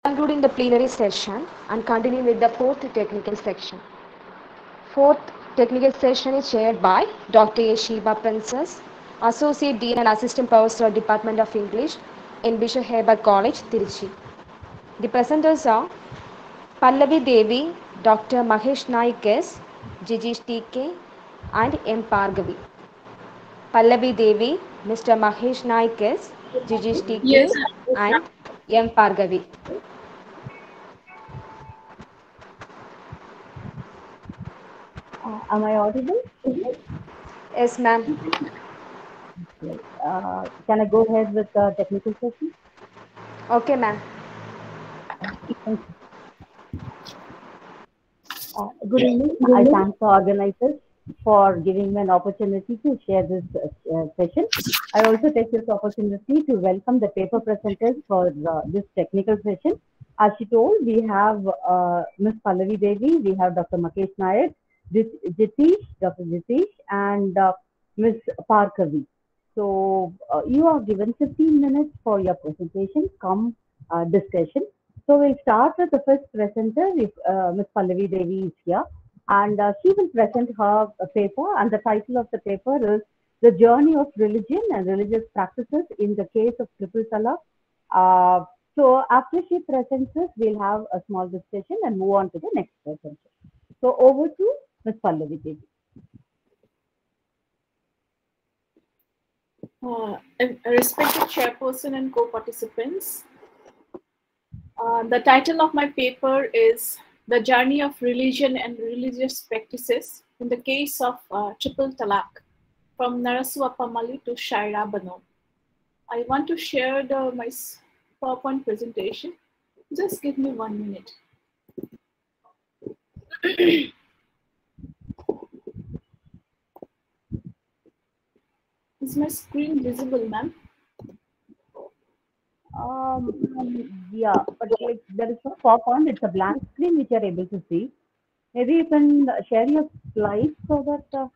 concluding the plenary session and continuing with the fourth technical section. Fourth technical session is chaired by Dr. A. Sheba Princess, Associate Dean and Assistant Professor, Department of English in Bishop Herbert College, Tiruchi. The presenters are Pallavi Devi, Dr. Mahesh Naik S, Jijish TK, and M. Pargavi. Pallavi Devi, Mr. Mahesh Naik S, Jijish TK, Yes, and M. Pargavi. Am I audible? Yes, ma'am. Yes. Can I go ahead with the technical session? Okay, ma'am. Thank you. Good evening. I thank the organizers for giving me an opportunity to share this session. I also take this opportunity to welcome the paper presenters for this technical session. As she told, we have Ms. Pallavi Devi, we have Dr. Makesh Nayak, Dr. Jitish, and Ms. Parkavi. So you are given 15 minutes for your presentation, come discussion. So we'll start with the first presenter, if Ms. Pallavi Devi is here, and she will present her paper, and the title of the paper is The Journey of Religion and Religious Practices in the Case of Triple Talaq. So after she presents this, we'll have a small discussion and move on to the next presenter. So over to Ms. Pallavi Devi. Respected chairperson and co-participants, the title of my paper is The Journey of Religion and Religious Practices in the Case of Triple Talaq, from Narasu Appamali to Shaira Bano. I want to share my PowerPoint presentation. Just give me 1 minute. Is my screen visible, ma'am? Yeah, but like there is no PowerPoint, it's a blank screen which you are able to see. Maybe you can share your slides so that.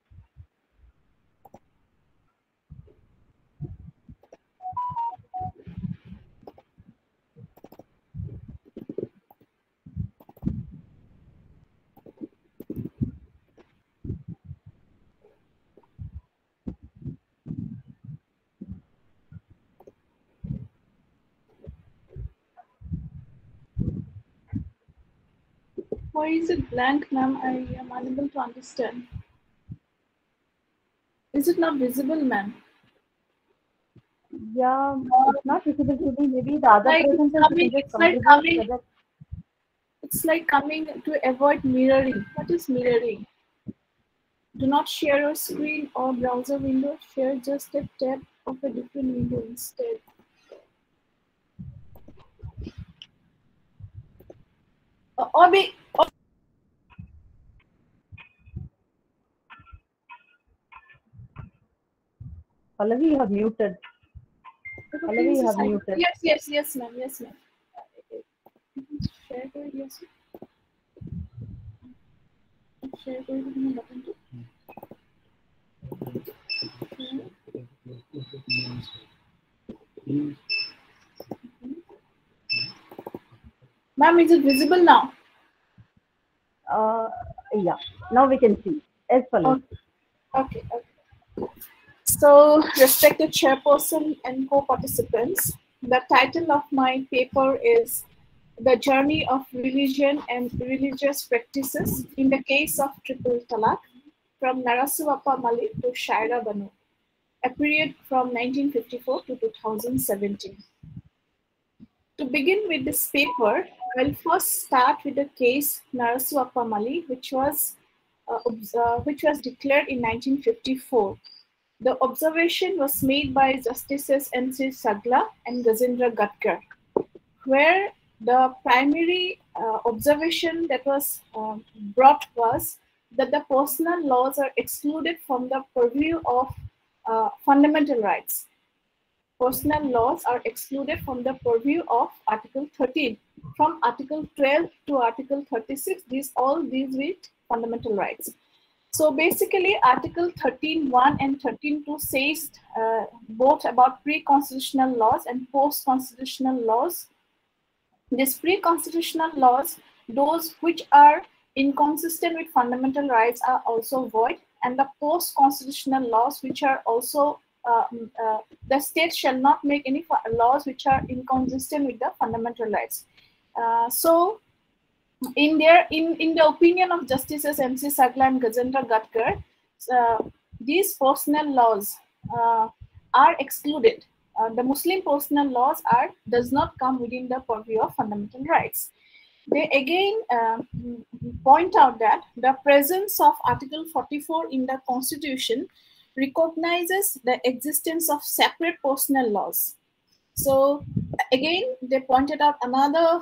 Why is it blank, ma'am? I am unable to understand. Is it not visible, ma'am? Yeah, it's not visible to me. Maybe the other presenters you can just contribute. It's like coming to avoid mirroring. What is mirroring? Do not share your screen or browser window. Share just a tab of a different window instead. Pallavi, you have muted. Pallavi, you have muted. Yes, ma'am. Yes, ma'am. Share it, yes. Share it button too. Ma'am, is it visible now? Yeah, now we can see. Yes, Pallavi. Okay. So, respected chairperson and co-participants, the title of my paper is The Journey of Religion and Religious Practices in the Case of Triple Talaq, from Narasu Appamali to Shaira Bano, a period from 1954 to 2017. To begin with this paper, I'll first start with the case Narasu Appamali, which was declared in 1954. The observation was made by Justices N.C. Sagla and Gajendra Gatkar, where the primary observation that was brought was that the personal laws are excluded from the purview of fundamental rights. Personal laws are excluded from the purview of Article 13. From Article 12 to Article 36, these with fundamental rights. So basically, Article 13.1 and 13.2 says both about pre-constitutional laws and post-constitutional laws These pre-constitutional laws, those which are inconsistent with fundamental rights, are also void, and the post-constitutional laws, which are also the state shall not make any laws which are inconsistent with the fundamental rights. So, in the opinion of Justices M.C. Sagla and Gajendra Gatkar, these personal laws are excluded. The Muslim personal laws does not come within the purview of fundamental rights. They again point out that the presence of Article 44 in the Constitution recognizes the existence of separate personal laws. So again, they pointed out another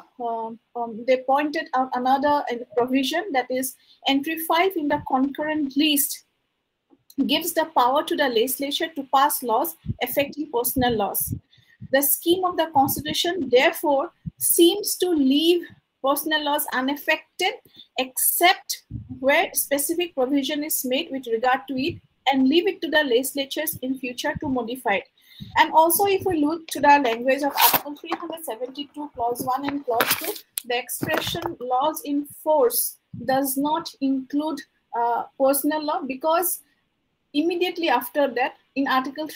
provision, that is entry 5 in the concurrent list gives the power to the legislature to pass laws affecting personal laws. The scheme of the Constitution, therefore, seems to leave personal laws unaffected except where specific provision is made with regard to it, and leave it to the legislatures in future to modify it. And also, if we look to the language of Article 372, Clause 1 and Clause 2, the expression laws in force does not include personal law, because immediately after that, in Article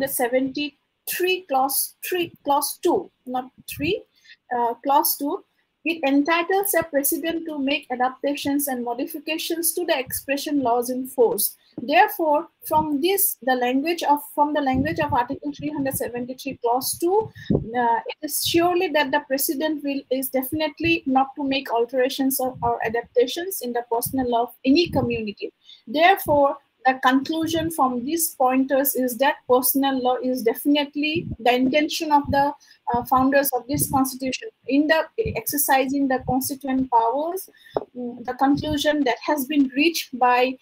373, Clause 2, not 3, Clause 2, it entitles a president to make adaptations and modifications to the expression laws in force. Therefore, from the language of Article 373, Clause 2, it is surely that the president is definitely not to make alterations or adaptations in the personal law of any community. Therefore, the conclusion from these pointers is that personal law is definitely the intention of the founders of this constitution in the exercising the constituent powers. The conclusion that has been reached by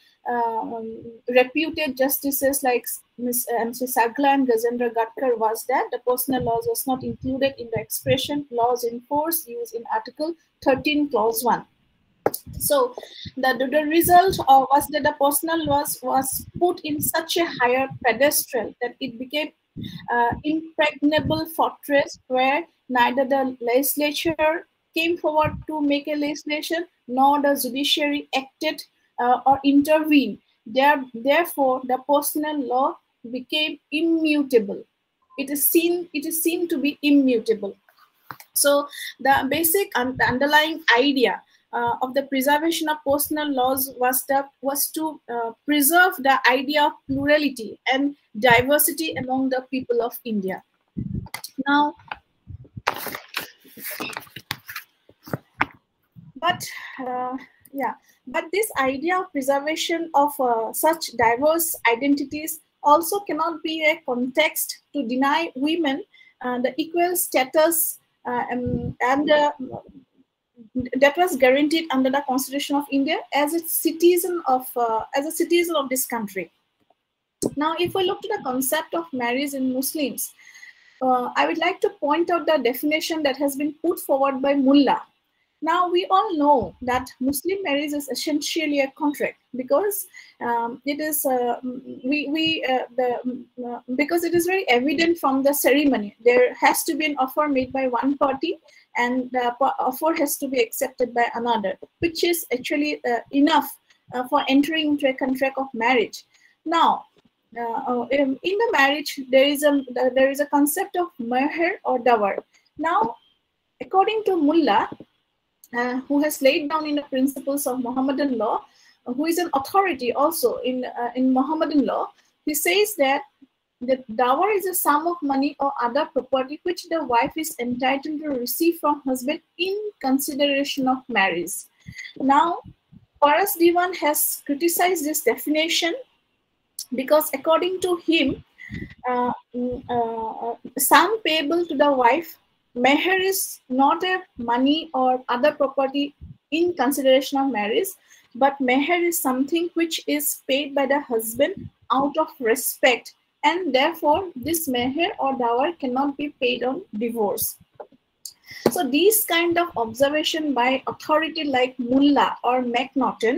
reputed justices like Ms. M.C. Sagla and Gajendra Gatkar was that the personal laws was not included in the expression laws in force used in Article 13, Clause 1. So the result was that the personal laws was put in such a higher pedestal that it became impregnable fortress where neither the legislature came forward to make a legislation nor the judiciary acted or intervened. Therefore, the personal law became immutable. It is seen to be immutable. So the basic the underlying idea of the preservation of personal laws was to preserve the idea of plurality and diversity among the people of India. Now, but this idea of preservation of such diverse identities also cannot be a context to deny women the equal status that was guaranteed under the Constitution of India as a citizen of this country. Now, if we look to the concept of marriage in Muslims, I would like to point out the definition that has been put forward by Mullah. Now, we all know that Muslim marriage is essentially a contract because it is because it is very evident from the ceremony. There has to be an offer made by one party, and the offer has to be accepted by another, which is actually enough for entering into a contract of marriage. Now, in the marriage, there is a concept of meher or dawar. Now, according to Mullah, who has laid down in the principles of Mohammedan law, who is an authority also in Mohammedan law, he says that the dawar is a sum of money or other property which the wife is entitled to receive from husband in consideration of marriage. Now, Paras Diwan has criticized this definition because according to him, sum payable to the wife, meher is not a money or other property in consideration of marriage, but meher is something which is paid by the husband out of respect, and therefore this meher or dawar cannot be paid on divorce. So these kind of observation by authority like Mullah or McNaughton,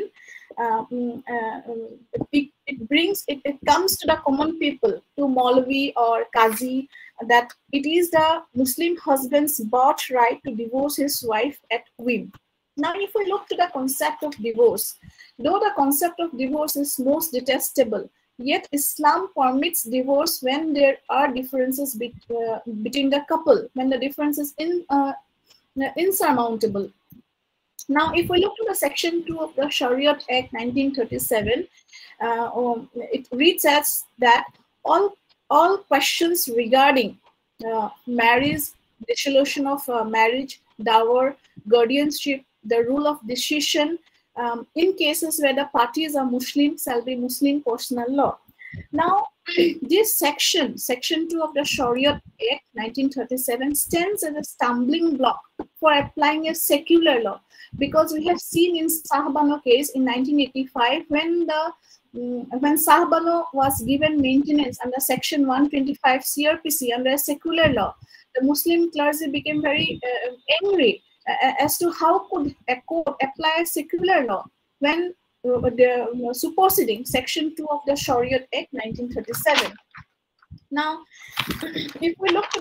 it comes to the common people, to Maulvi or Qazi, that it is the Muslim husband's birthright to divorce his wife at whim. Now, if we look to the concept of divorce, though the concept of divorce is most detestable, yet Islam permits divorce when there are differences between the couple, when the difference is insurmountable. Now, if we look to the Section 2 of the Shariat Act 1937, it reads as that all questions regarding marriage, dissolution of marriage, dower, guardianship, the rule of decision, in cases where the parties are Muslim, shall be Muslim personal law. Now, this section 2 of the Shariat Act 1937 stands as a stumbling block for applying a secular law, because we have seen in Shah Bano case in 1985 when Shah Bano was given maintenance under Section 125 CRPC under a secular law, the Muslim clergy became very angry as to how could a court apply a secular law when superseding Section 2 of the Shariat Act 1937. Now, if we look to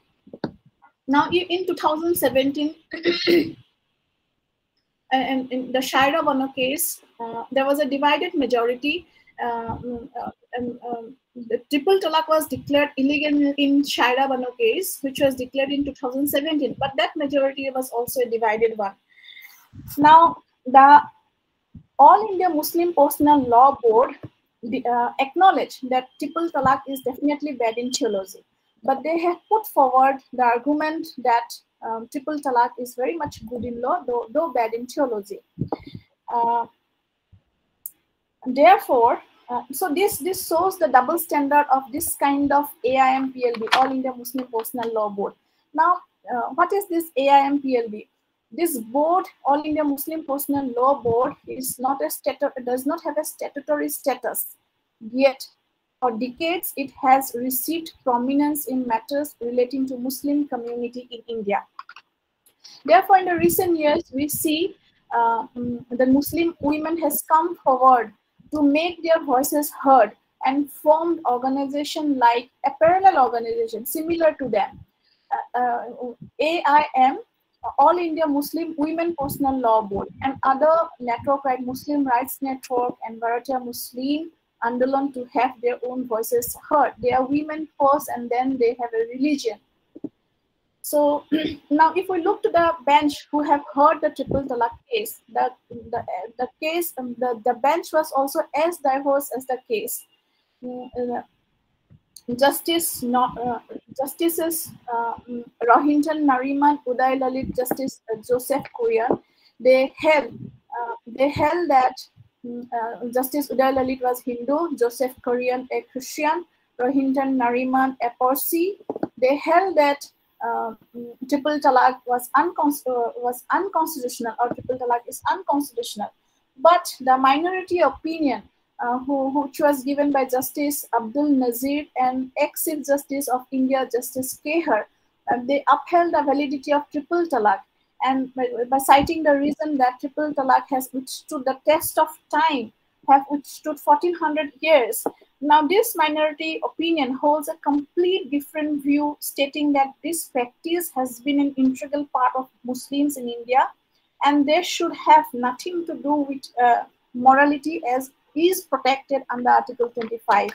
in 2017, and in the Shaira Bano case, there was a divided majority. The triple talaq was declared illegal in Shaira Bano case, which was declared in 2017, but that majority was also a divided one. Now, the All India Muslim Personal Law Board acknowledged that triple talaq is definitely bad in theology, but they have put forward the argument that triple talaq is very much good in law, though bad in theology. Therefore, so this shows the double standard of this kind of AIMPLB, All India Muslim Personal Law Board. Now, what is this AIMPLB? This board, All India Muslim Personal Law Board, is not does not have a statutory status, yet for decades it has received prominence in matters relating to Muslim community in India. Therefore, in the recent years, we see the Muslim women has come forward to make their voices heard and formed organization like a parallel organization similar to them. AIM, All India Muslim Women Personal Law Board, and other network like Muslim Rights Network and Bharatiya Muslim Andolan to have their own voices heard. They are women first, and then they have a religion. So now, if we look to the bench who have heard the triple talaq case, the bench was also as diverse as the case. Justices Rohinton Nariman, Uday Lalit, Justice Joseph Korean, they held that Justice Uday Lalit was Hindu, Joseph Korean a Christian, Rohinton Nariman a Parsi. They held that triple talaq was unconstitutional, or triple talaq is unconstitutional. But the minority opinion, which was given by Justice Abdul Nazir and ex-Chief Justice of India, Justice Kehar, they upheld the validity of triple talaq, and by citing the reason that triple talaq has withstood the test of time, have withstood 1400 years. Now, this minority opinion holds a complete different view, stating that this practice has been an integral part of Muslims in India, and they should have nothing to do with morality, as is protected under Article 25.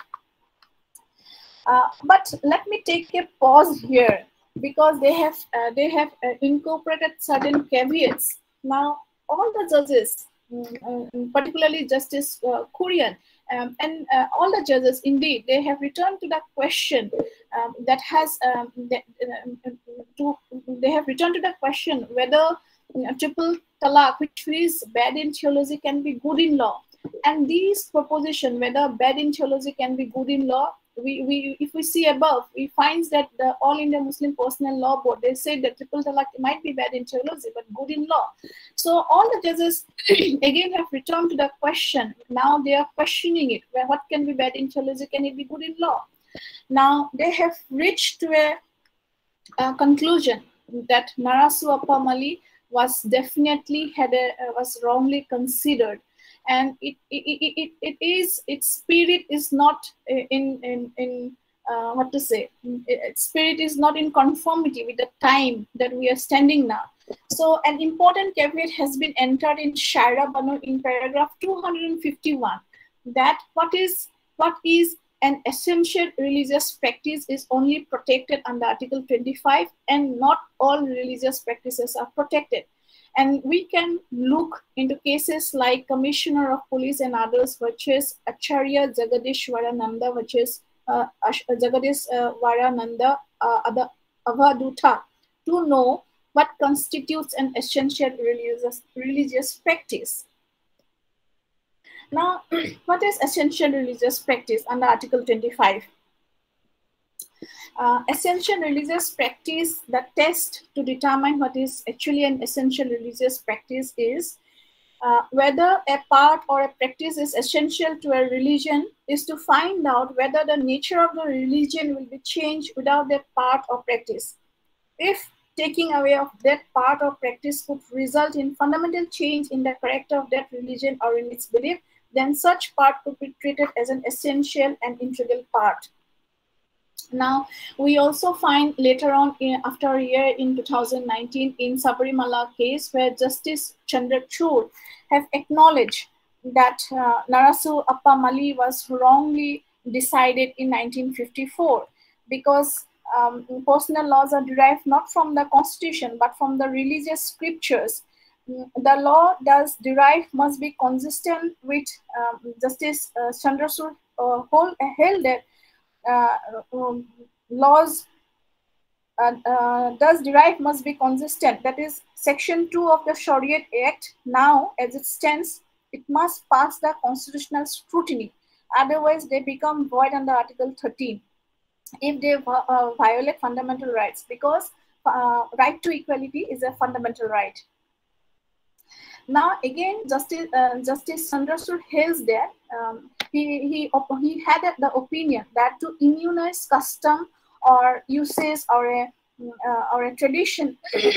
But let me take a pause here, because they have incorporated certain caveats. Now, all the judges, particularly Justice Korean, and all the judges, indeed, they have returned to the question they have returned to the question whether triple talaq, which is bad in theology, can be good in law. And these proposition, whether bad in theology can be good in law, if we see above, we find that the All India Muslim Personal Law Board, they say that triple talaq might be bad in theology but good in law. So all the judges again have returned to the question. Now they are questioning it. Well, what can be bad in theology? Can it be good in law? Now they have reached to a conclusion that Narasu Appamali was definitely was wrongly considered, and its spirit is not in what to say, spirit is not in conformity with the time that we are standing now. So an important caveat has been entered in Shaira Banu in paragraph 251 that what is an essential religious practice is only protected under Article 25 and not all religious practices are protected. And we can look into cases like Commissioner of Police and others, which is Acharya Jagadishwarananda, which is Jagadishwarananda Avaduta, to know what constitutes an essential religious practice. Now, what is essential religious practice under Article 25? Essential religious practice, the test to determine what is actually an essential religious practice is whether a part or a practice is essential to a religion is to find out whether the nature of the religion will be changed without that part or practice. If taking away of that part or practice could result in fundamental change in the character of that religion or in its belief, then such part could be treated as an essential and integral part. Now, we also find later on, after a year in 2019, in Sabarimala case, where Justice Chandrachud have acknowledged that Narasu Appa Mali was wrongly decided in 1954 because personal laws are derived not from the constitution but from the religious scriptures. The law does derive must be consistent with Justice Chandrachud held that laws does derive must be consistent. That is, Section 2 of the Shariat Act now, as it stands, it must pass the constitutional scrutiny. Otherwise, they become void under Article 13 if they violate fundamental rights, because right to equality is a fundamental right. Now, again, Justice Chandrachud held that he had the opinion that to immunize custom or usage or a tradition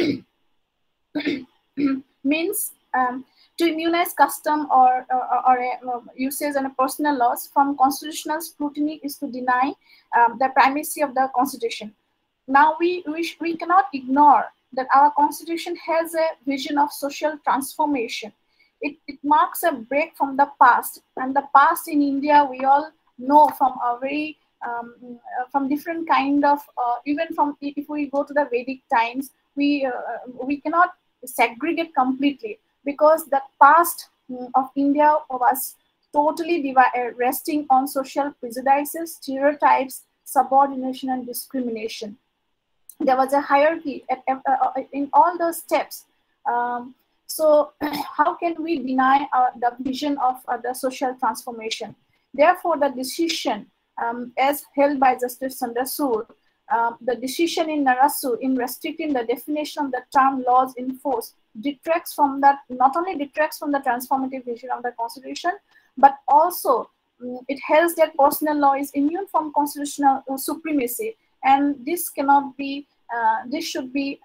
means to immunize custom or a usage and a personal laws from constitutional scrutiny is to deny the primacy of the constitution. Now we cannot ignore that our constitution has a vision of social transformation. It marks a break from the past, and the past in India we all know from a very from different kind of even from, if we go to the Vedic times, we cannot segregate completely, because the past of India was totally resting on social prejudices, stereotypes, subordination, and discrimination. There was a hierarchy in all those steps. So how can we deny the vision of the social transformation? Therefore, the decision as held by Justice Chandrachud, the decision in Narasu in restricting the definition of the term laws in force detracts from that, not only detracts from the transformative vision of the Constitution, but also it held that personal law is immune from constitutional supremacy, and this cannot be. This should be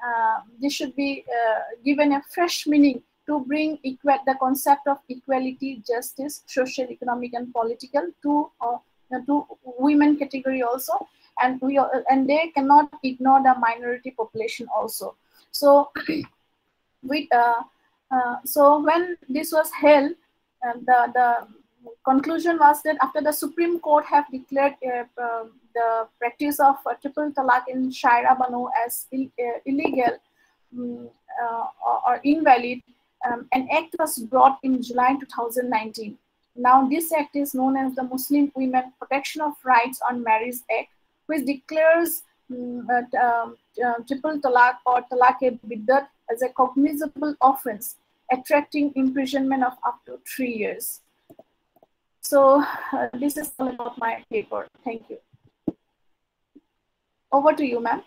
given a fresh meaning to bring the concept of equality, justice, social, economic, and political to women category also, and they cannot ignore the minority population also. So, so when this was held, the conclusion was that after the Supreme Court have declared the practice of triple talaq in Shaira Banu as illegal or invalid, an act was brought in July 2019. Now this act is known as the Muslim Women Protection of Rights on Marriage Act, which declares triple talaq or talaq-e-biddat as a cognizable offense, attracting imprisonment of up to 3 years. So this is all about my paper. Thank you. Over to you, ma'am.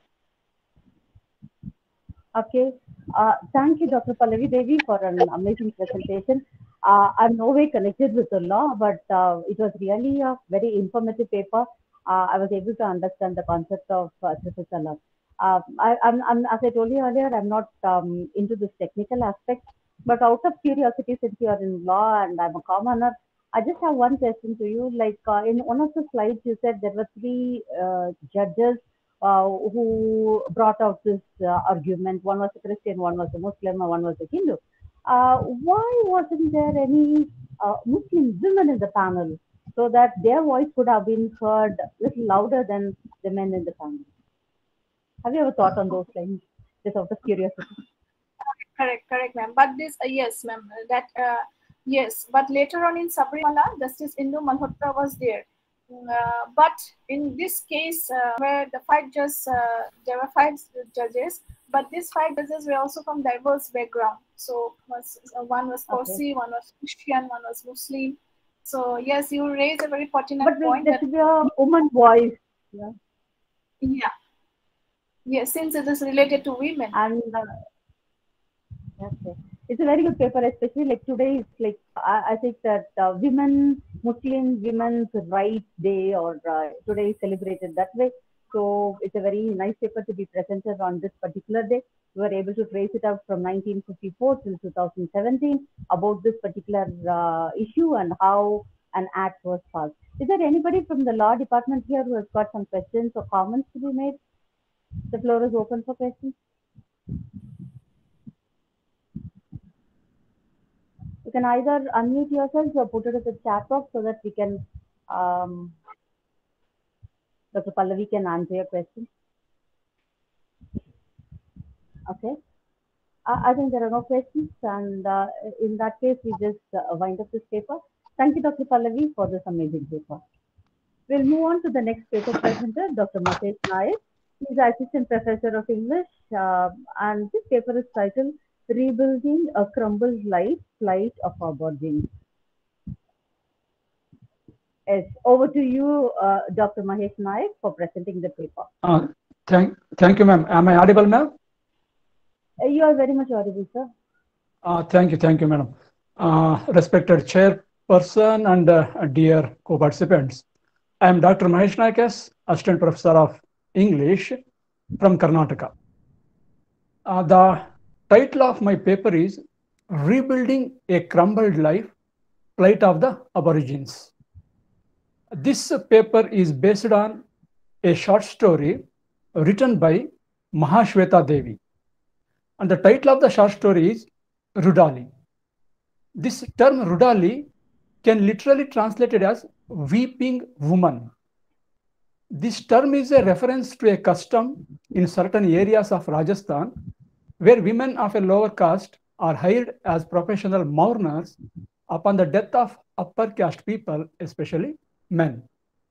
Okay. Thank you, Dr. Pallavi Devi, for an amazing presentation. I'm no way connected with the law, but it was really a very informative paper. I was able to understand the concept of triple talaq. As I told you earlier, I'm not into this technical aspect, but out of curiosity, since you are in law and I'm a commoner, I just have one question to you. Like in one of the slides, you said there were three judges who brought out this argument. One was a Christian, one was a Muslim, and one was a Hindu. Why wasn't there any Muslim women in the panel so that their voice could have been heard a little louder than the men in the panel? Have you ever thought on those lines? Just out of curiosity. Correct, ma'am. But this, yes, ma'am, yes. But later on in Sabrimala, Justice Indu Malhotra was there. But in this case, where there were five judges, but these five judges were also from diverse background. So one was Parsi, one was Christian, one was Muslim. So yes, you raise a very pertinent point. But there should be a woman voice. Yeah. Yes, since it is related to women. And okay. It's a very good paper, especially like today. It's like I think that Muslim Women's Rights Day, or today is celebrated that way. So it's a very nice paper to be presented on this particular day. We were able to trace it out from 1954 till 2017 about this particular issue and how an act was passed. Is there anybody from the law department here who has got some questions or comments to be made? The floor is open for questions. You can either unmute yourselves or put it in the chat box so that we can, Dr. Pallavi can answer your question. Okay. I think there are no questions, and in that case, we just wind up this paper. Thank you, Dr. Pallavi, for this amazing paper. We'll move on to the next paper presenter, Dr. Mahesh Nayak. He's Assistant Professor of English, and this paper is titled Rebuilding a Crumbled Life, Plight of Aborigines. Yes, over to you, Dr. Mahesh Nayak, for presenting the paper. Thank you, ma'am. Am I audible, ma'am? You are very much audible, sir. Thank you, madam. Respected chairperson and dear co-participants, I am Dr. Mahesh Nayak, Assistant Professor of English from Karnataka. The title of my paper is Rebuilding a Crumbled Life, Plight of the Aborigines. This paper is based on a short story written by Mahashweta Devi. And the title of the short story is Rudali. This term Rudali can literally translated as weeping woman. This term is a reference to a custom in certain areas of Rajasthan where women of a lower caste are hired as professional mourners upon the death of upper caste people, especially men.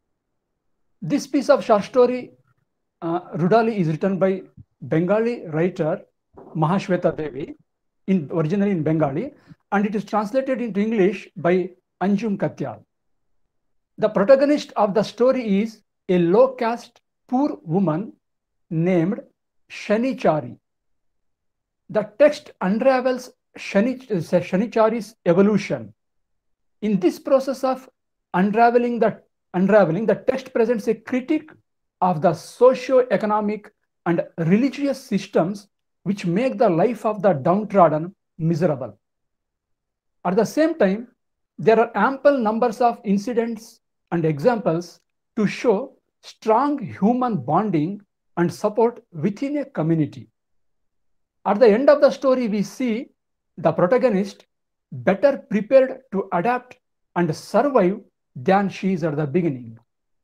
This piece of short story, Rudali, is written by Bengali writer Mahashweta Devi, originally in Bengali, and it is translated into English by Anjum Katyal. The protagonist of the story is a low caste poor woman named Shanichari. The text unravels Shanichari's evolution. In this process of unraveling, the text presents a critique of the socio-economic and religious systems which make the life of the downtrodden miserable. At the same time, there are ample numbers of incidents and examples to show strong human bonding and support within a community. At the end of the story, we see the protagonist better prepared to adapt and survive than she is at the beginning.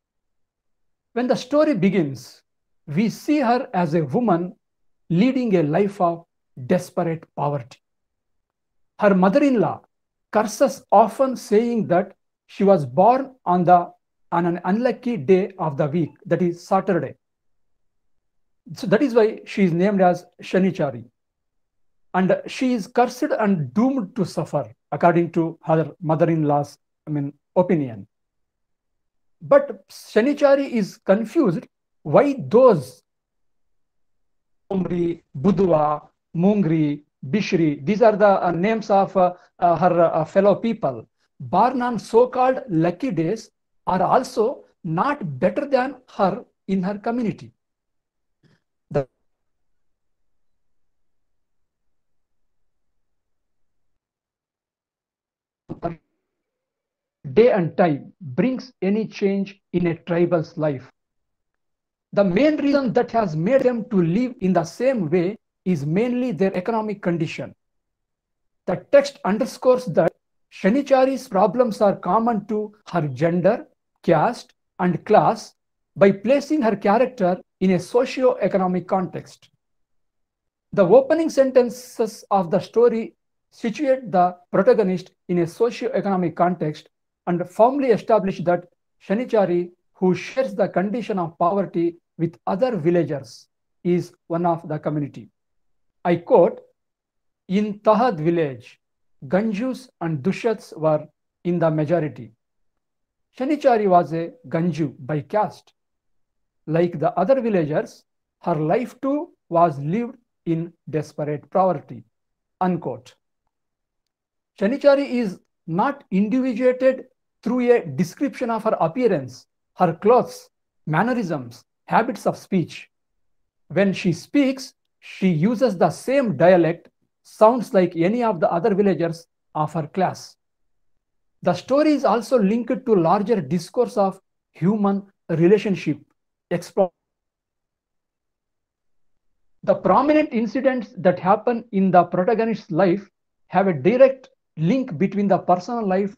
When the story begins, we see her as a woman leading a life of desperate poverty. Her mother-in-law curses often, saying that she was born on an unlucky day of the week, that is Saturday. So that is why she is named as Shanichari. And she is cursed and doomed to suffer, according to her mother-in-law's opinion. But Shanichari is confused why those Omri, Budua, Mungri, Bishri, these are the names of her fellow people, born on so-called lucky days, are also not better than her in her community. The day and time brings any change in a tribal's life. The main reason that has made them to live in the same way is mainly their economic condition. The text underscores that Shanichari's problems are common to her gender, caste, and class by placing her character in a socio-economic context. The opening sentences of the story situate the protagonist in a socio-economic context and firmly establish that Shanichari, who shares the condition of poverty with other villagers, is one of the community. I quote, "In Tahad village, Ganjus and Dushats were in the majority. Shanichari was a Ganju by caste. Like the other villagers, her life too was lived in desperate poverty." Unquote. Shanichari is not individuated through a description of her appearance, her clothes, mannerisms, habits of speech. When she speaks, she uses the same dialect, sounds like any of the other villagers of her class. The story is also linked to larger discourse of human relationship. The prominent incidents that happen in the protagonist's life have a direct link between the personal life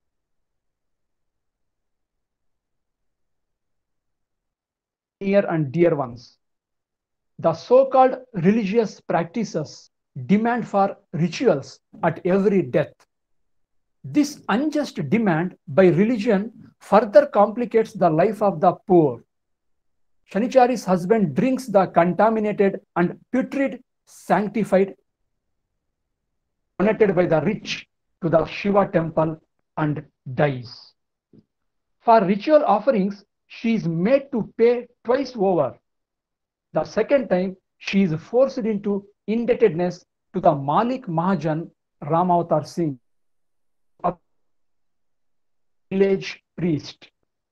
near and dear ones. The so-called religious practices demand for rituals at every death. This unjust demand by religion further complicates the life of the poor. Shanichari's husband drinks the contaminated and putrid sanctified donated by the rich to the Shiva temple and dies. For ritual offerings, she is made to pay twice over. The second time, she is forced into indebtedness to the Malik Mahajan Ramavatar Singh, a village priest.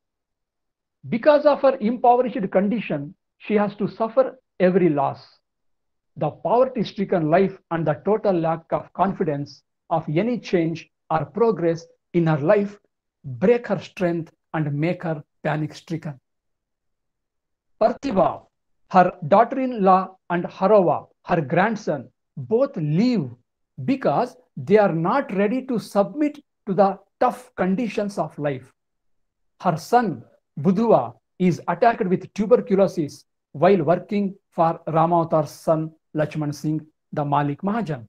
Because of her impoverished condition, she has to suffer every loss. The poverty-stricken life and the total lack of confidence of any change or progress in her life break her strength and make her panic-stricken. Parthiva, her daughter-in-law, and Harova, her grandson, both leave because they are not ready to submit to the tough conditions of life. Her son, Budhuva, is attacked with tuberculosis while working for Ramavatar's son, Lakshman Singh, the Malik Mahajan.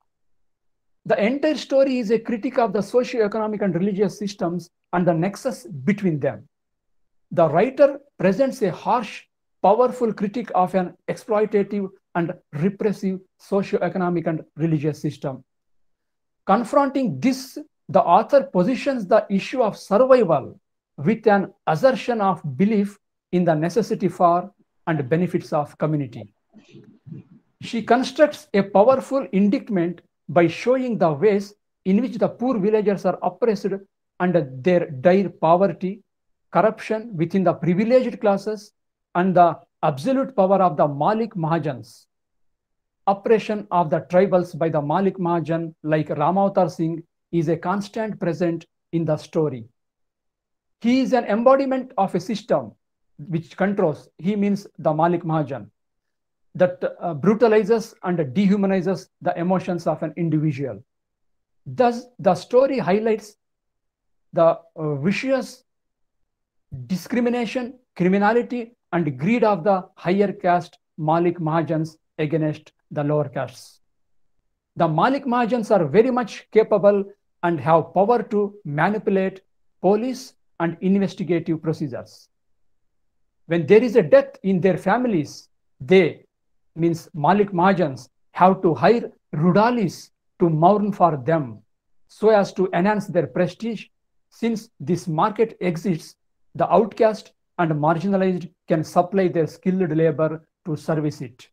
The entire story is a critique of the socio-economic and religious systems and the nexus between them. The writer presents a harsh, powerful critique of an exploitative and repressive socio-economic and religious system. Confronting this, the author positions the issue of survival with an assertion of belief in the necessity for and benefits of community. She constructs a powerful indictment by showing the ways in which the poor villagers are oppressed under their dire poverty, corruption within the privileged classes, and the absolute power of the Malik Mahajans. Oppression of the tribals by the Malik Mahajan like Ramavatar Singh is a constant present in the story. He is an embodiment of a system which controls, he means the Malik Mahajan, that brutalizes and dehumanizes the emotions of an individual. Thus, the story highlights the vicious discrimination, criminality, and greed of the higher caste Malik Mahajans against the lower castes. The Malik Mahajans are very much capable and have power to manipulate police and investigative procedures. When there is a death in their families, they, means Malik Mahajans, have to hire Rudalis to mourn for them so as to enhance their prestige. Since this market exists, the outcast and marginalized can supply their skilled labor to service it.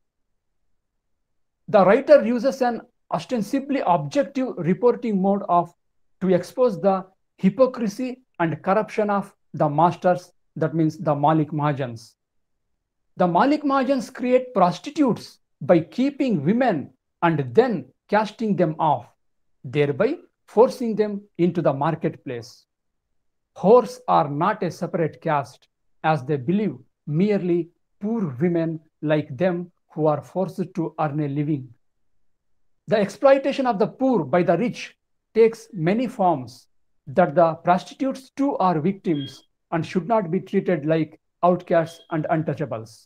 The writer uses an ostensibly objective reporting mode to expose the hypocrisy and corruption of the masters, that means the Malik Mahajans. The Malik Mahajans create prostitutes by keeping women and then casting them off, thereby forcing them into the marketplace. Whores are not a separate caste, as they believe merely poor women like them who are forced to earn a living. The exploitation of the poor by the rich takes many forms, that the prostitutes too are victims and should not be treated like outcasts and untouchables.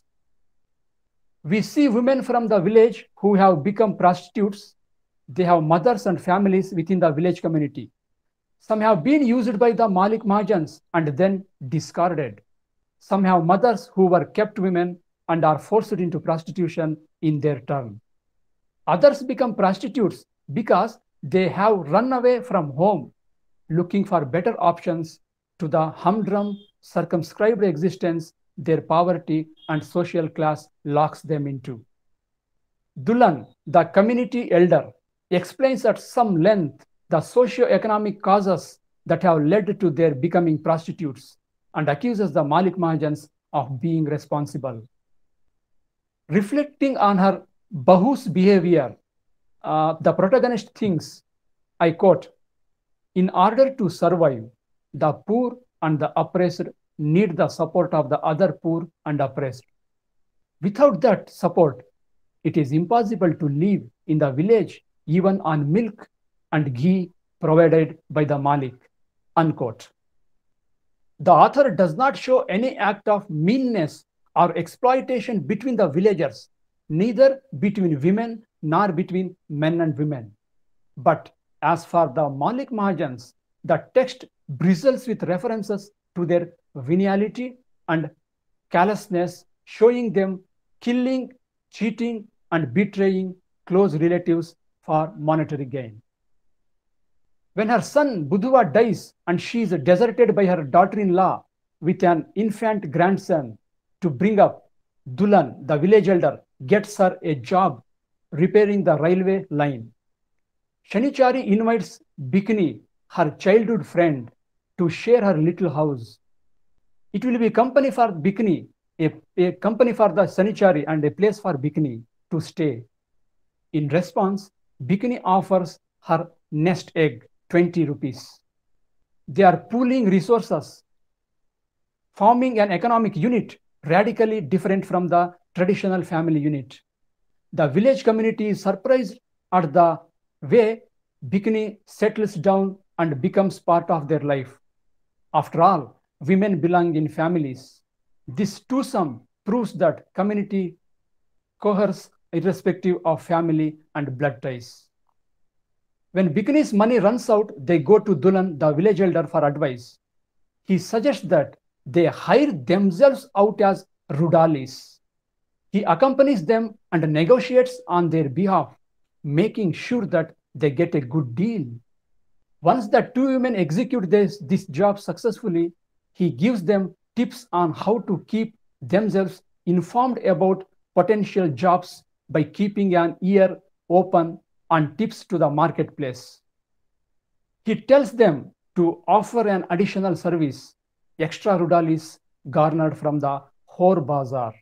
We see women from the village who have become prostitutes. They have mothers and families within the village community. Some have been used by the Malik Mahajans and then discarded. Some have mothers who were kept women and are forced into prostitution in their turn. Others become prostitutes because they have run away from home, looking for better options to the humdrum, circumscribed existence their poverty and social class locks them into. Dulan, the community elder, explains at some length the socio-economic causes that have led to their becoming prostitutes and accuses the Malik Mahajans of being responsible. Reflecting on her Bahu's behavior, the protagonist thinks, I quote, "In order to survive, the poor and the oppressed need the support of the other poor and oppressed. Without that support, it is impossible to live in the village even on milk and ghee provided by the Malik," unquote. The author does not show any act of meanness or exploitation between the villagers, neither between women nor between men and women. But as for the Malik Mahajans, the text bristles with references to their venality and callousness, showing them killing, cheating, and betraying close relatives for monetary gain. When her son Budhuva dies and she is deserted by her daughter-in-law with an infant grandson to bring up, Dulan, the village elder, gets her a job repairing the railway line. Shanichari invites Bikini, her childhood friend, to share her little house. It will be company for Bikini, a company for the Shanichari and a place for Bikini to stay. In response, Bikini offers her nest egg 20 rupees. They are pooling resources, forming an economic unit radically different from the traditional family unit. The village community is surprised at the way Bikini settles down and becomes part of their life. After all, women belong in families. This twosome proves that community coheres irrespective of family and blood ties. When Bikini's money runs out, they go to Dulan, the village elder, for advice. He suggests that they hire themselves out as Rudalis. He accompanies them and negotiates on their behalf, making sure that they get a good deal. Once the two women execute this job successfully, he gives them tips on how to keep themselves informed about potential jobs by keeping an ear open on tips to the marketplace. He tells them to offer an additional service, extra rudalis garnered from the Hor Bazaar.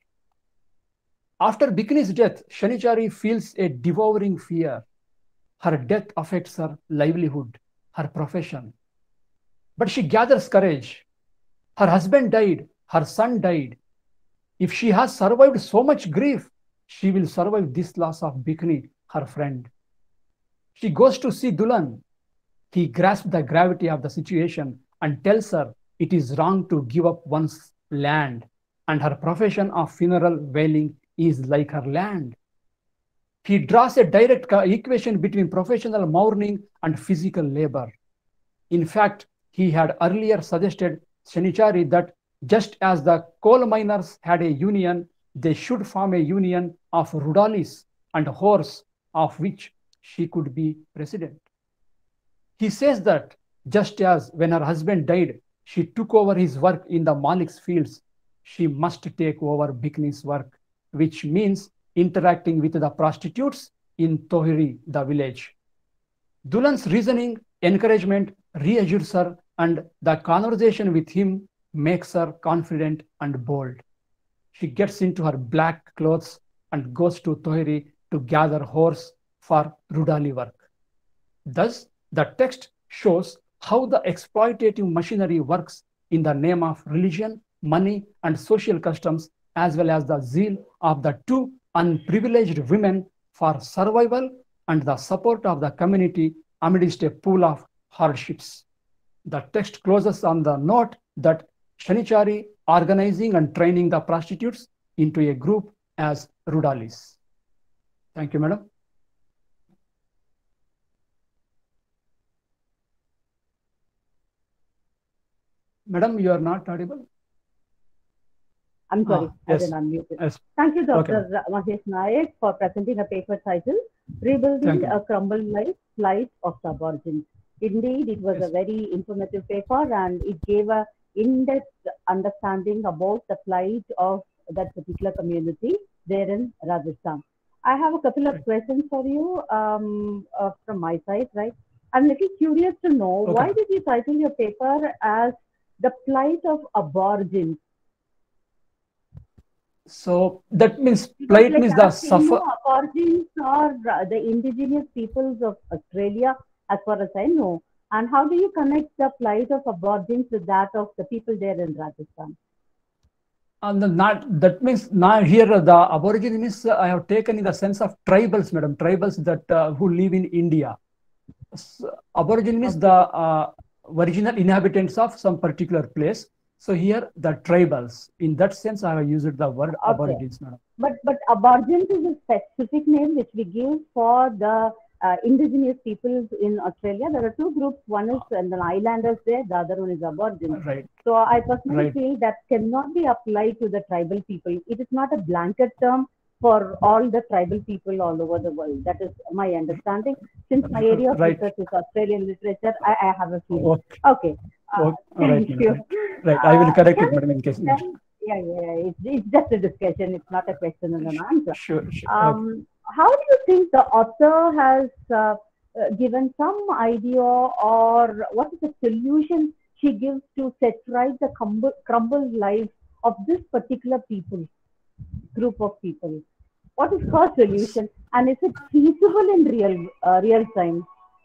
After Bikini's death, Shanichari feels a devouring fear. Her death affects her livelihood, her profession. But she gathers courage. Her husband died, her son died. If she has survived so much grief, she will survive this loss of Bikini, her friend. She goes to see Dulan. He grasps the gravity of the situation and tells her it is wrong to give up one's land, and her profession of funeral wailing is like her land. He draws a direct equation between professional mourning and physical labor. In fact, he had earlier suggested Shanichari that just as the coal miners had a union, they should form a union of Rudalis and Hors, of which she could be president. He says that just as when her husband died, she took over his work in the Malik's fields, she must take over Bikini's work, which means interacting with the prostitutes in Tohri, the village. Dulan's reasoning, encouragement reassures her, and the conversation with him makes her confident and bold. She gets into her black clothes and goes to Tohri to gather horse for Rudali work. Thus, the text shows how the exploitative machinery works in the name of religion, money, and social customs, as well as the zeal of the two unprivileged women for survival and the support of the community amidst a pool of hardships. The text closes on the note that Shanichari organizing and training the prostitutes into a group as Rudalis. Thank you, madam. Madam, you are not audible. I'm sorry, I Yes. did unmute it. Yes. Thank you, Dr. Okay. Mahesh Nayak, for presenting a paper titled Rebuilding Thank you. a Crumbled Life, Plight of Suborigins. Indeed, it was Yes. a very informative paper and it gave a in-depth understanding about the plight of that particular community there in Rajasthan. I have a couple of Right. questions for you from my side, right? I'm a little curious to know, Okay. why did you title your paper as The Plight of Aborigines? So that means Because, plight like, means the as we know, suffer. Aborigines are the indigenous peoples of Australia, as far as I know. And how do you connect the plight of Aborigines with that of the people there in Rajasthan? And not that means now here the aborigine means I have taken in the sense of tribals, madam, tribals that who live in India. Aborigine means Okay. the original inhabitants of some particular place. So here the tribals. In that sense, I have used the word Okay. aborigines, madam. But Aborigines is a specific name which we give for the indigenous peoples in Australia. There are two groups. One is the islanders there, the other one is Aborigines. Right. So I personally Right. feel that cannot be applied to the tribal people. It is not a blanket term for all the tribal people all over the world. That is my understanding. Since my area of Right. research is Australian literature, I have a feeling. Okay. Okay. Right, Thank madam. you. Right. I will correct Can it, madam, in case. yeah. It's just a discussion. It's not a question and an answer. Sure. Okay. How do you think the author has given some idea, or what is the solution she gives to set right the crumbled life of this particular group of people? What is her solution, and is it feasible in real time?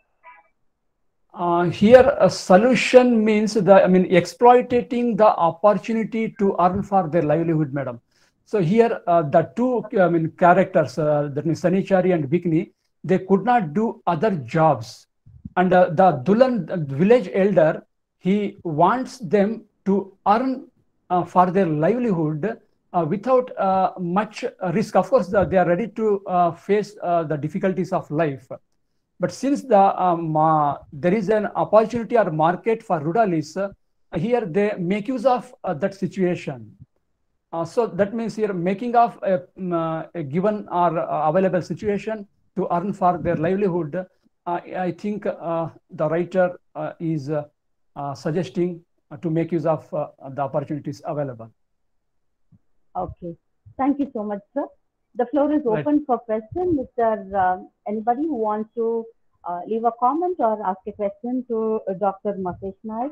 Here, a solution means exploiting the opportunity to earn for their livelihood, madam. So here, the two characters, that means Sanichari and Bikini, they could not do other jobs, and the Dulan village elder, he wants them to earn for their livelihood without much risk. Of course, they are ready to face the difficulties of life. But since there is an opportunity or market for Rudalis, here they make use of that situation. So that means here making of a given or available situation to earn for their livelihood. I think the writer is suggesting to make use of the opportunities available. Okay. Thank you so much, sir. The floor is Right. open for questions. Is there anybody who wants to leave a comment or ask a question to Dr. Mahesh Nayak?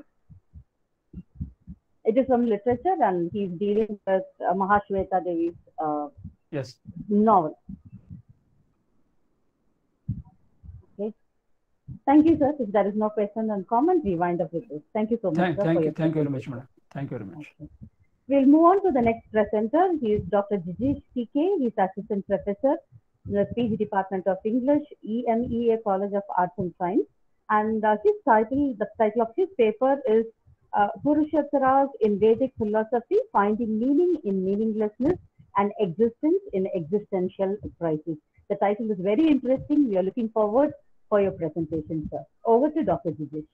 It is from literature and he's dealing with Mahashweta Devi's Yes. novel. Okay. Thank you, sir. If there is no question and comment, we wind up with this. Thank you so much, sir. Thank for you. your Thank you very much, presentation. madam. Thank you very much. Okay. We'll move on to the next presenter. He is Dr. Jijesh TK. He's Assistant Professor in the PG Department of English, EMEA College of Arts and Science. And the title of his paper is Purusharthas in Vedic Philosophy, Finding Meaning in Meaninglessness and Existence in Existential Crisis. The title is very interesting. We are looking forward for your presentation, sir. Over to Dr. Jijesh.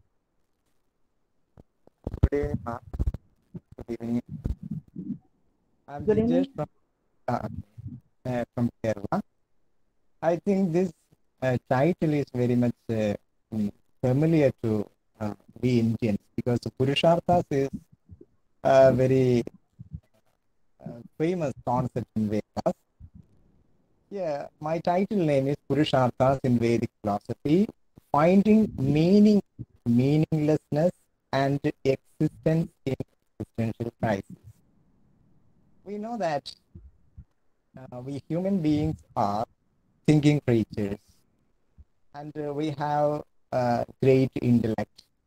Good evening, ma'am. Good evening. I'm Good evening. Jijesh from Kerala. I think this title is very much familiar to we Indians, because Purusharthas is a very famous concept in Vedas. Yeah, my title name is Purusharthas in Vedic Philosophy, Finding Meaning, Meaninglessness and Existence in Existential Crisis. We know that we human beings are thinking creatures, and we have great intellect,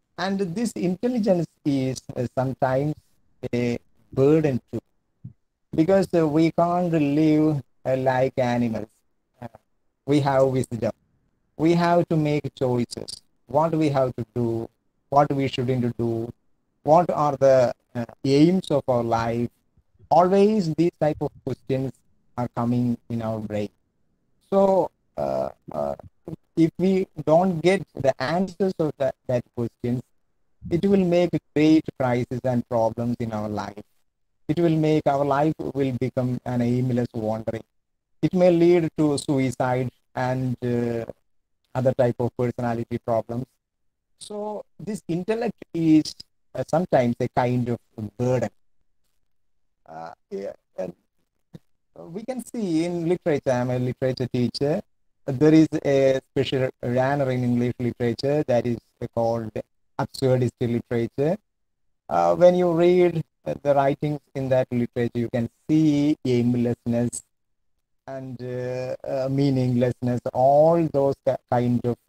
And this intelligence is sometimes a burden too, because we can't live like animals. Uh, we have wisdom. We have to make choices. What we have to do, what we shouldn't do, what are the aims of our life. Always these type of questions are coming in our brain. So if we don't get the answers of that questions, it will make great crisis and problems in our life. It will make our life will become an aimless wandering. It may lead to suicide and other type of personality problems. So this intellect is sometimes a kind of burden. Yeah, and we can see in literature, I'm a literature teacher, there is a special genre in English literature that is called absurdist literature. When you read the writings in that literature, you can see aimlessness and meaninglessness, all those kind of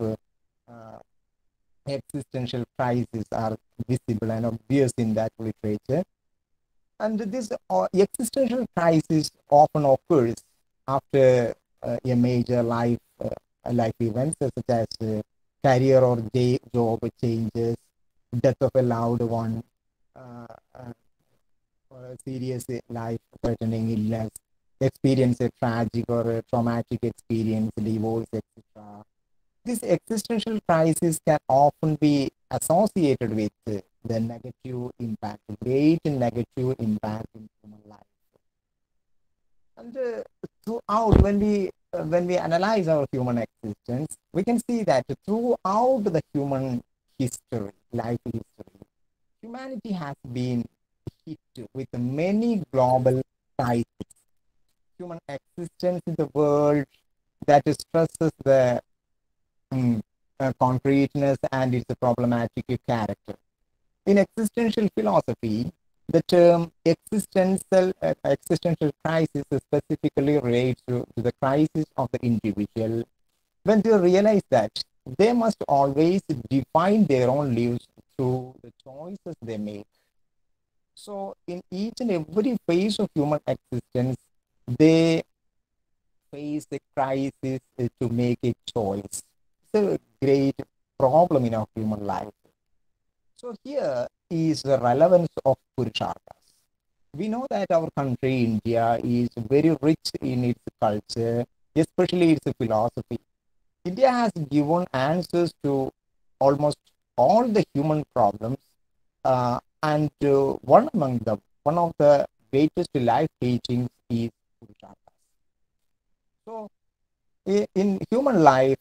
existential crises are visible and obvious in that literature. And this existential crisis often occurs after a major life events such as career or job changes, death of a loved one, uh, uh, serious life-threatening illness, experience a tragic or a traumatic experience, divorce, etc. This existential crisis can often be associated with the negative impact, great negative impact in human life. And throughout, when we analyze our human existence, we can see that throughout the human history, life history, humanity has been hit with many global crises. Human existence in the world that stresses the concreteness and its problematic character. In existential philosophy, the term existential crisis specifically relates to the crisis of the individual when they realize that they must always define their own lives through the choices they make. So, in each and every phase of human existence, they face a crisis to make a choice. It's a great problem in our human life. So here is the relevance of Purusharthas. We know that our country, India, is very rich in its culture, especially its philosophy. India has given answers to almost all the human problems, and one among them, one of the greatest life teachings is Purusharthas. So in human life,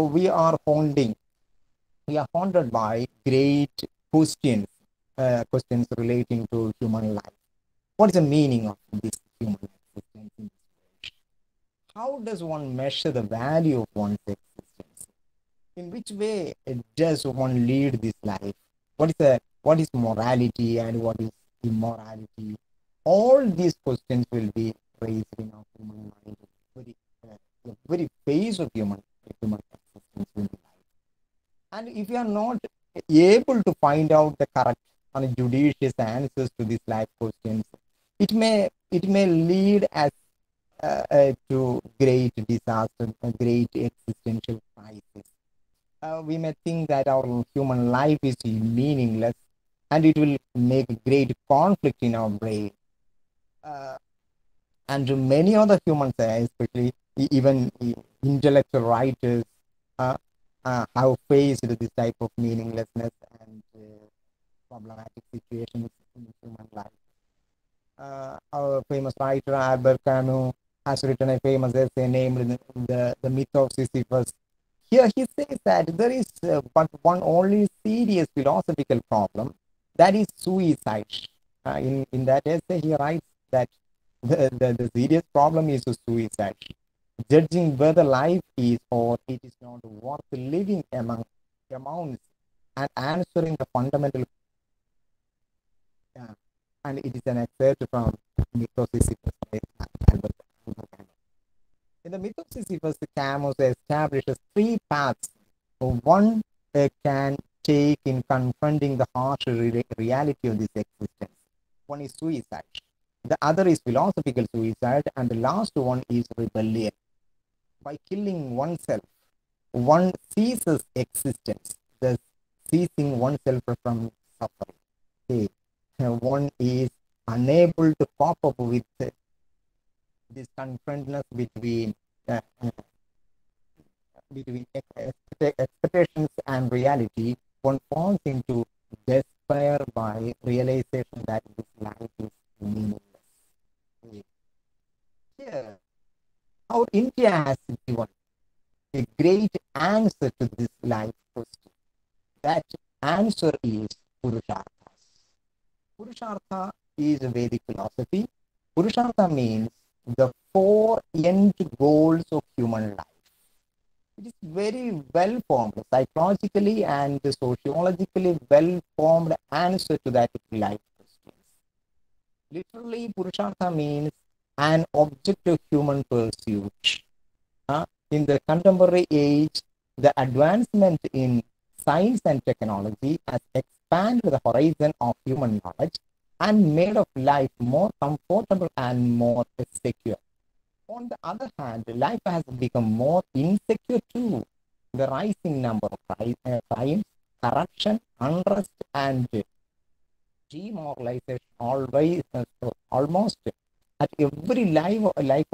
we are haunted by great questions, questions relating to human life. What is the meaning of this human existence in this world? How does one measure the value of one's existence? In which way does one lead this life? What is morality and what is immorality? All these questions will be raised in our human mind. The very phase of human existence will be life. And if you are not able to find out the correct and judicious answers to these life questions, it may lead us to great disaster, a great existential crisis. We may think that our human life is meaningless, and it will make great conflict in our brain. And many other humans, especially even intellectual writers, have faced this type of meaninglessness and problematic situations in human life. Our famous writer Albert Camus has written a famous essay named the Myth of Sisyphus. Here he says that there is but one only serious philosophical problem, that is suicide. In that essay, he writes that the serious problem is suicide. Judging whether life is or it is not worth living amounts and answering the fundamental. And it is an excerpt from Myth of Sisyphus by Albert Camus. In the Myth of Sisyphus, Camus establishes three paths. One can take in confronting the harsh reality of this existence. One is suicide. The other is philosophical suicide, and the last one is rebellion. By killing oneself, one ceases existence, thus ceasing oneself from suffering. Okay. One is unable to cope up with this confrontness between expectations and reality. One falls into despair by realization that this life is meaningless. Okay. Here, how India has given a great answer to this life question. That answer is Purushartha. Purushartha is a Vedic philosophy. Purushartha means the four end goals of human life. It is very well formed, psychologically and sociologically well formed answer to that life questions. Literally, Purushartha means an object of human pursuit. In the contemporary age, the advancement in science and technology has expanded the horizon of human knowledge and made of life more comfortable and more secure. On the other hand, life has become more insecure too. The rising number of crimes, corruption, unrest, and demoralization almost at every level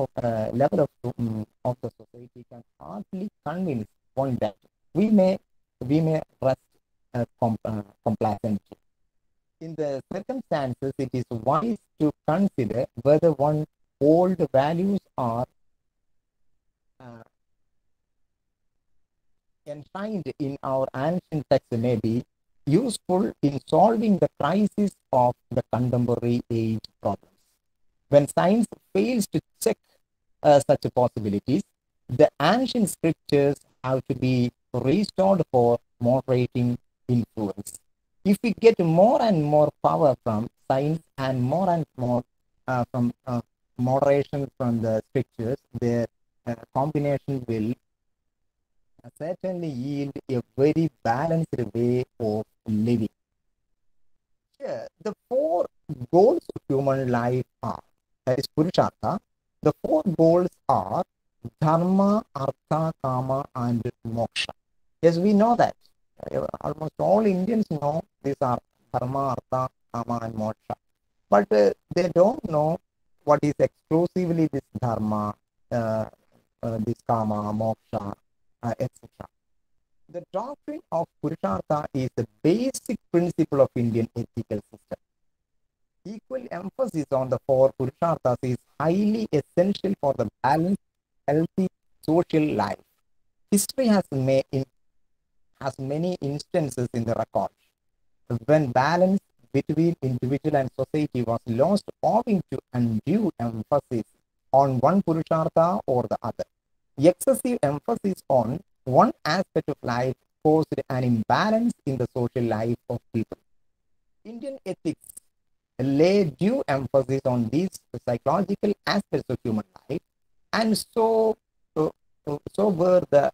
of the society can hardly convince one that we may rest complacently. In the circumstances, it is wise to consider whether one's old values are enshrined in our ancient texts may be useful in solving the crisis of the contemporary age problems. When science fails to check such possibilities, the ancient scriptures have to be restored for moderating influence. If we get more and more power from science and more from moderation from the scriptures, their combination will certainly yield a very balanced way of living. Here, the four goals of human life are, that is Purushartha, the four goals are Dharma, Artha, Kama, and Moksha. Yes, we know that. Almost all Indians know these are Dharma, Artha, Kama, and Moksha. But they don't know what is exclusively this Dharma, this Kama, Moksha, etc. The doctrine of Purushartha is the basic principle of Indian ethical system. Equal emphasis on the four Purusharthas is highly essential for the balanced, healthy social life. History has many instances in the record when balance between individual and society was lost owing to undue emphasis on one Purushartha or the other. Excessive emphasis on one aspect of life caused an imbalance in the social life of people. Indian ethics lay due emphasis on these psychological aspects of human life, and so were the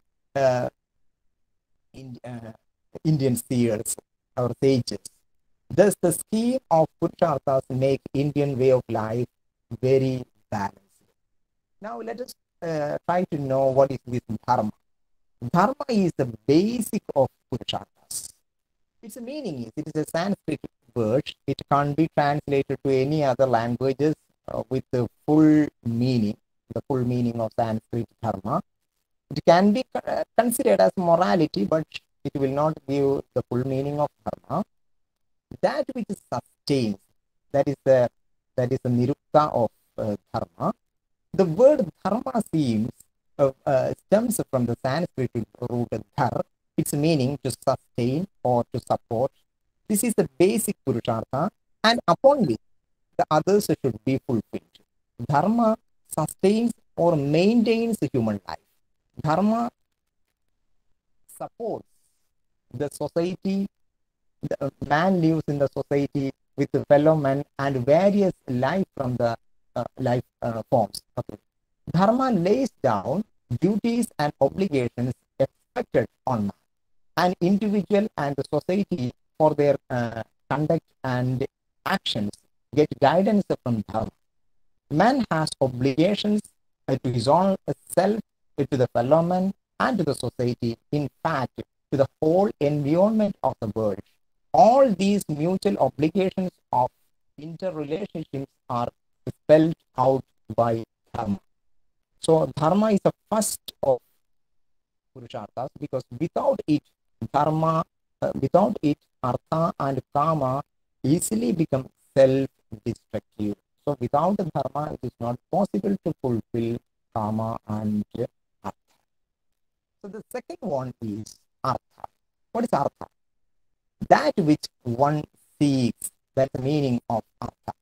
Indian seers or sages. Thus, the scheme of Purusharthas make Indian way of life very balanced. Now, let us try to know what is this Dharma. Dharma is the basic of Purusharthas. Its meaning is, it is a Sanskrit word. It can't be translated to any other languages with the full meaning of Sanskrit Dharma. It can be considered as morality, but it will not give the full meaning of Dharma. That which sustains, that is the nirukta of Dharma. The word Dharma stems from the Sanskrit root dhar, its meaning to sustain or to support. This is the basic Purushartha, and upon which the others should be fulfilled. Dharma sustains or maintains human life. Dharma supports the society. The man lives in the society with fellow men and various life from the life forms. Okay. Dharma lays down duties and obligations expected on man. an individual and the society for their conduct and actions get guidance from Dharma. Man has obligations to his own self, to the fellow man, and to the society, in fact, to the whole environment of the world. All these mutual obligations of interrelationships are spelled out by Dharma. So, Dharma is the first of Purusharthas because without it, Dharma, without it, Artha and Kama easily become self-destructive. So, without the Dharma, it is not possible to fulfill Kama and Artha. So, the second one is Artha. What is Artha? That which one seeks. That's the meaning of Artha.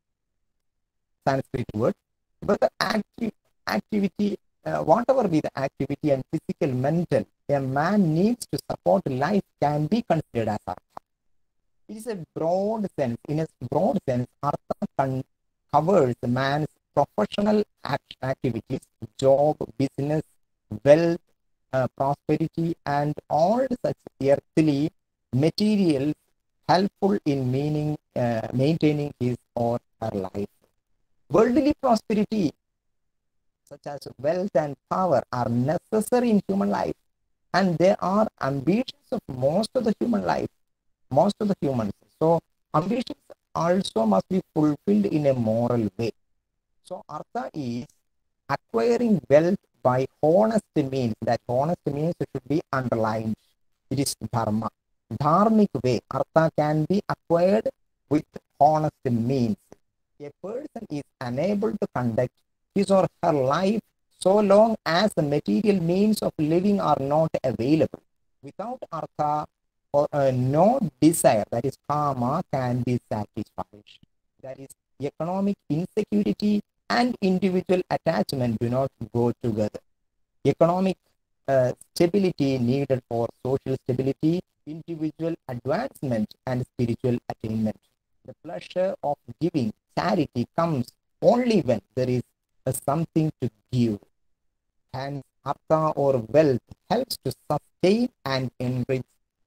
Sanskrit word. But the activity, whatever be the activity and physical, mental, a man needs to support life can be considered as Artha. It is a broad sense. In a broad sense, Artha covers man's professional activities, job, business, wealth, prosperity, and all such earthly materials helpful in maintaining his or her life. Worldly prosperity, such as wealth and power, are necessary in human life, and they are ambitions of most of the human life, most of the humans. So, ambitions also must be fulfilled in a moral way. So, Artha is acquiring wealth by honest means. That honest means should be underlined. It is Dharma. Dharmic way, Artha can be acquired with honest means. A person is unable to conduct his or her life so long as the material means of living are not available. Without Artha, or no desire, that is Kama, can be satisfied. That is, economic insecurity and individual attachment do not go together. Economic stability needed for social stability, individual advancement, and spiritual attainment. The pleasure of giving, charity, comes only when there is something to give. Hence, Artha or wealth helps to sustain and enrich.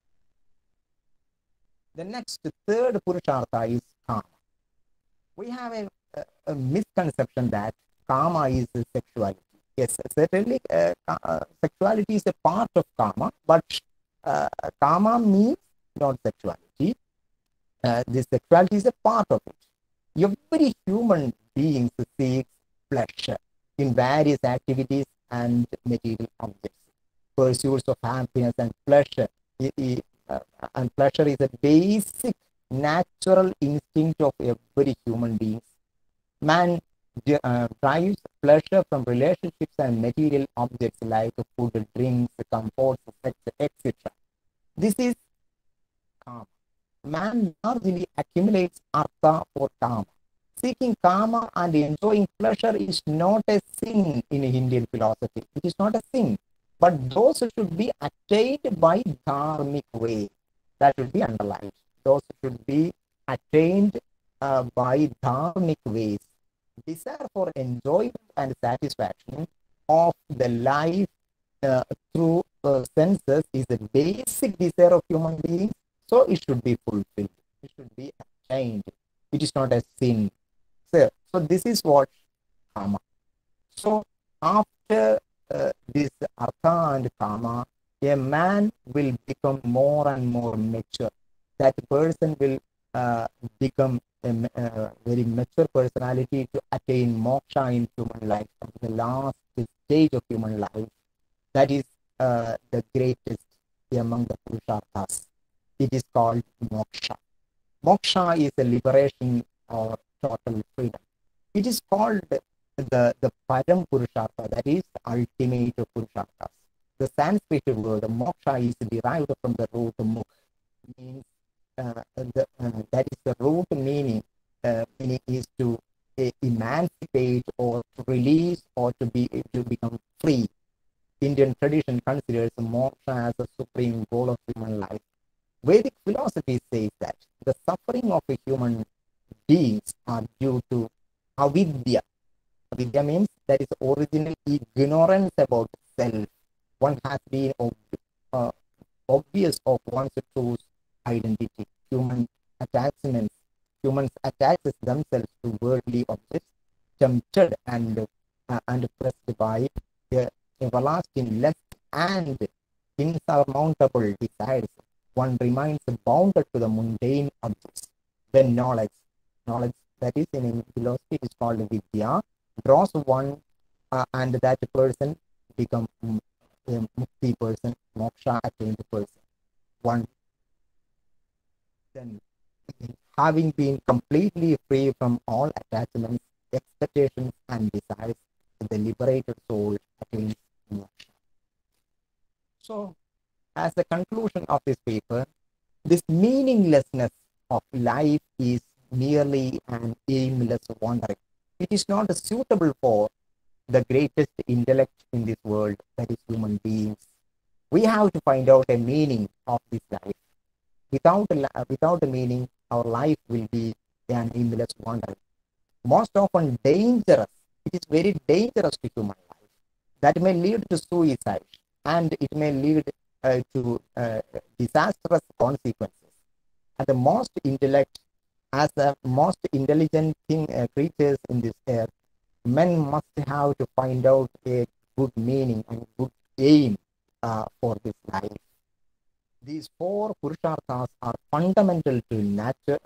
The next, third Purushartha is Kama. We have a misconception that Kama is sexuality. Yes, certainly sexuality is a part of Kama, but Kama means not sexuality. This sexuality is a part of it. Every human being seeks pleasure in various activities and material objects. Pursuits of happiness and pleasure, and pleasure is a basic natural instinct of every human being. Man derives pleasure from relationships and material objects like food, drinks, comforts, etc. This is Kama. Man largely accumulates Artha for Kama. Seeking Kama and enjoying pleasure is not a sin in Indian philosophy. It is not a sin. But those should be attained by dharmic way. That should be underlined. Those should be attained by dharmic ways. Desire for enjoyment and satisfaction of the life through senses is a basic desire of human beings. So it should be fulfilled. It should be attained. It is not a sin. So this is what Kama. So after this Artha and Kama, a man will become more and more mature. That person will become a very mature personality to attain moksha in human life, the last stage of human life. That is the greatest among the Purusharthas. It is called moksha. Moksha is a liberation or total freedom. It is called the Param Purushartha, that is the ultimate of Purusharthas. The Sanskrit word moksha is derived from the root mukh, means that is the root meaning is to emancipate or to release or to become free. Indian tradition considers moksha as a supreme goal of human life. Vedic philosophy says that the suffering of a human beings are due to avidya. Avidya means that is original ignorance about self. One has been obvious of one's true identity. Attachments, Humans attaches themselves to worldly objects, tempted and pressed by the everlasting lust and insurmountable desires. One remains bounded to the mundane objects. When knowledge that is in philosophy is called vidya, draws one and that person becomes a mukti person, moksha attained person. One then, having been completely free from all attachments, expectations, and desires, the liberated soul attains moksha. So, as the conclusion of this paper, this meaninglessness of life is merely an aimless wandering. It is not suitable for the greatest intellect in this world, that is human beings. We have to find out a meaning of this life. Without a meaning, our life will be an aimless wandering. Most often dangerous. It is very dangerous to human life. That may lead to suicide, and it may lead to disastrous consequences. And the most intellect, as the most intelligent creatures in this earth, men must have to find out a good meaning and good aim for this life. These four purusharthas are fundamental to nurture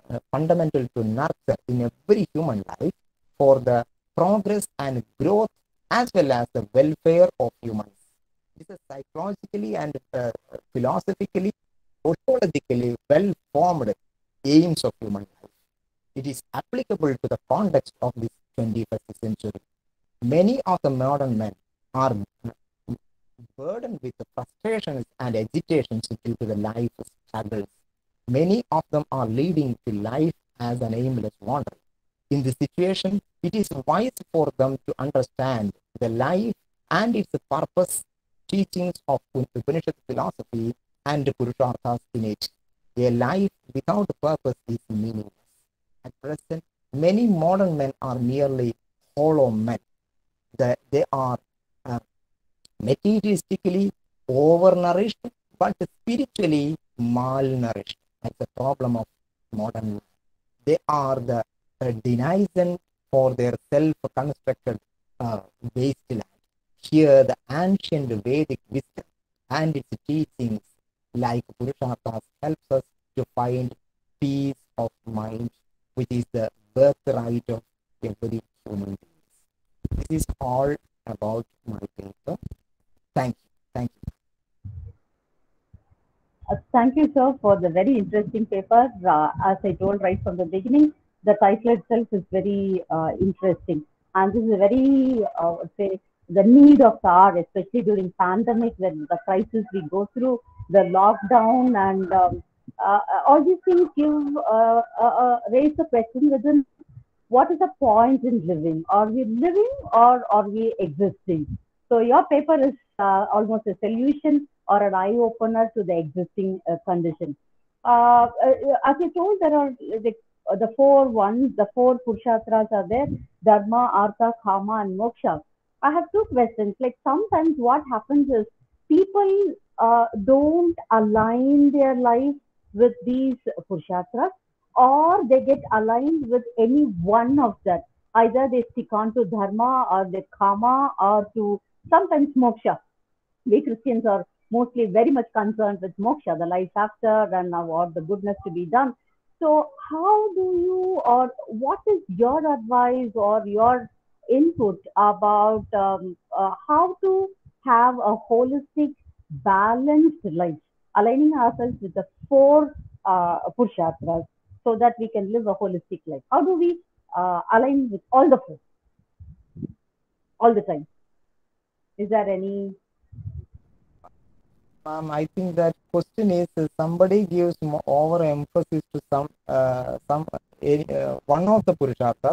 in every human life for the progress and growth as well as the welfare of humans. This is psychologically and philosophically, sociologically well-formed aims of human life. It is applicable to the context of this 21st century. Many of the modern men are burdened with the frustrations and agitations due to the life struggles. Many of them are leading to life as an aimless wandering. In this situation, it is wise for them to understand the life and its purpose, teachings of Upanishad philosophy and Purusharthas in it. A life without purpose is meaningless. At present, many modern men are merely hollow men. They are materialistically overnourished, but spiritually malnourished. That's the problem of modern life. They are the denizen for their self-constructed wasteland. Here, the ancient Vedic wisdom and its teachings like Purusharthas helps us to find peace of mind, which is the birthright of every human being. This is all about my paper. Thank you. Thank you. Thank you, sir, for the very interesting paper. As I told right from the beginning, the title itself is very interesting. And this is a very, say, the need of the hour, especially during pandemic, when the crisis we go through, the lockdown and all these things give raise the question within what is the point in living? Are we living or are we existing? So your paper is almost a solution or an eye opener to the existing condition. As I told, there are the four Purusharthas are there: Dharma, Artha, Kama, and Moksha. I have two questions. Like sometimes what happens is people don't align their life with these Purusharthas, or they get aligned with any one of that. Either they stick on to Dharma or the Kama or to sometimes Moksha. We Christians are mostly very much concerned with moksha, the life after, and what the goodness to be done. So, how do you, or what is your advice or your input about how to have a holistic, balanced life, aligning ourselves with the four Purusharthas so that we can live a holistic life? How do we align with all the four, all the time? Is there any? I think that question is somebody gives over emphasis to one of the Purusharthas.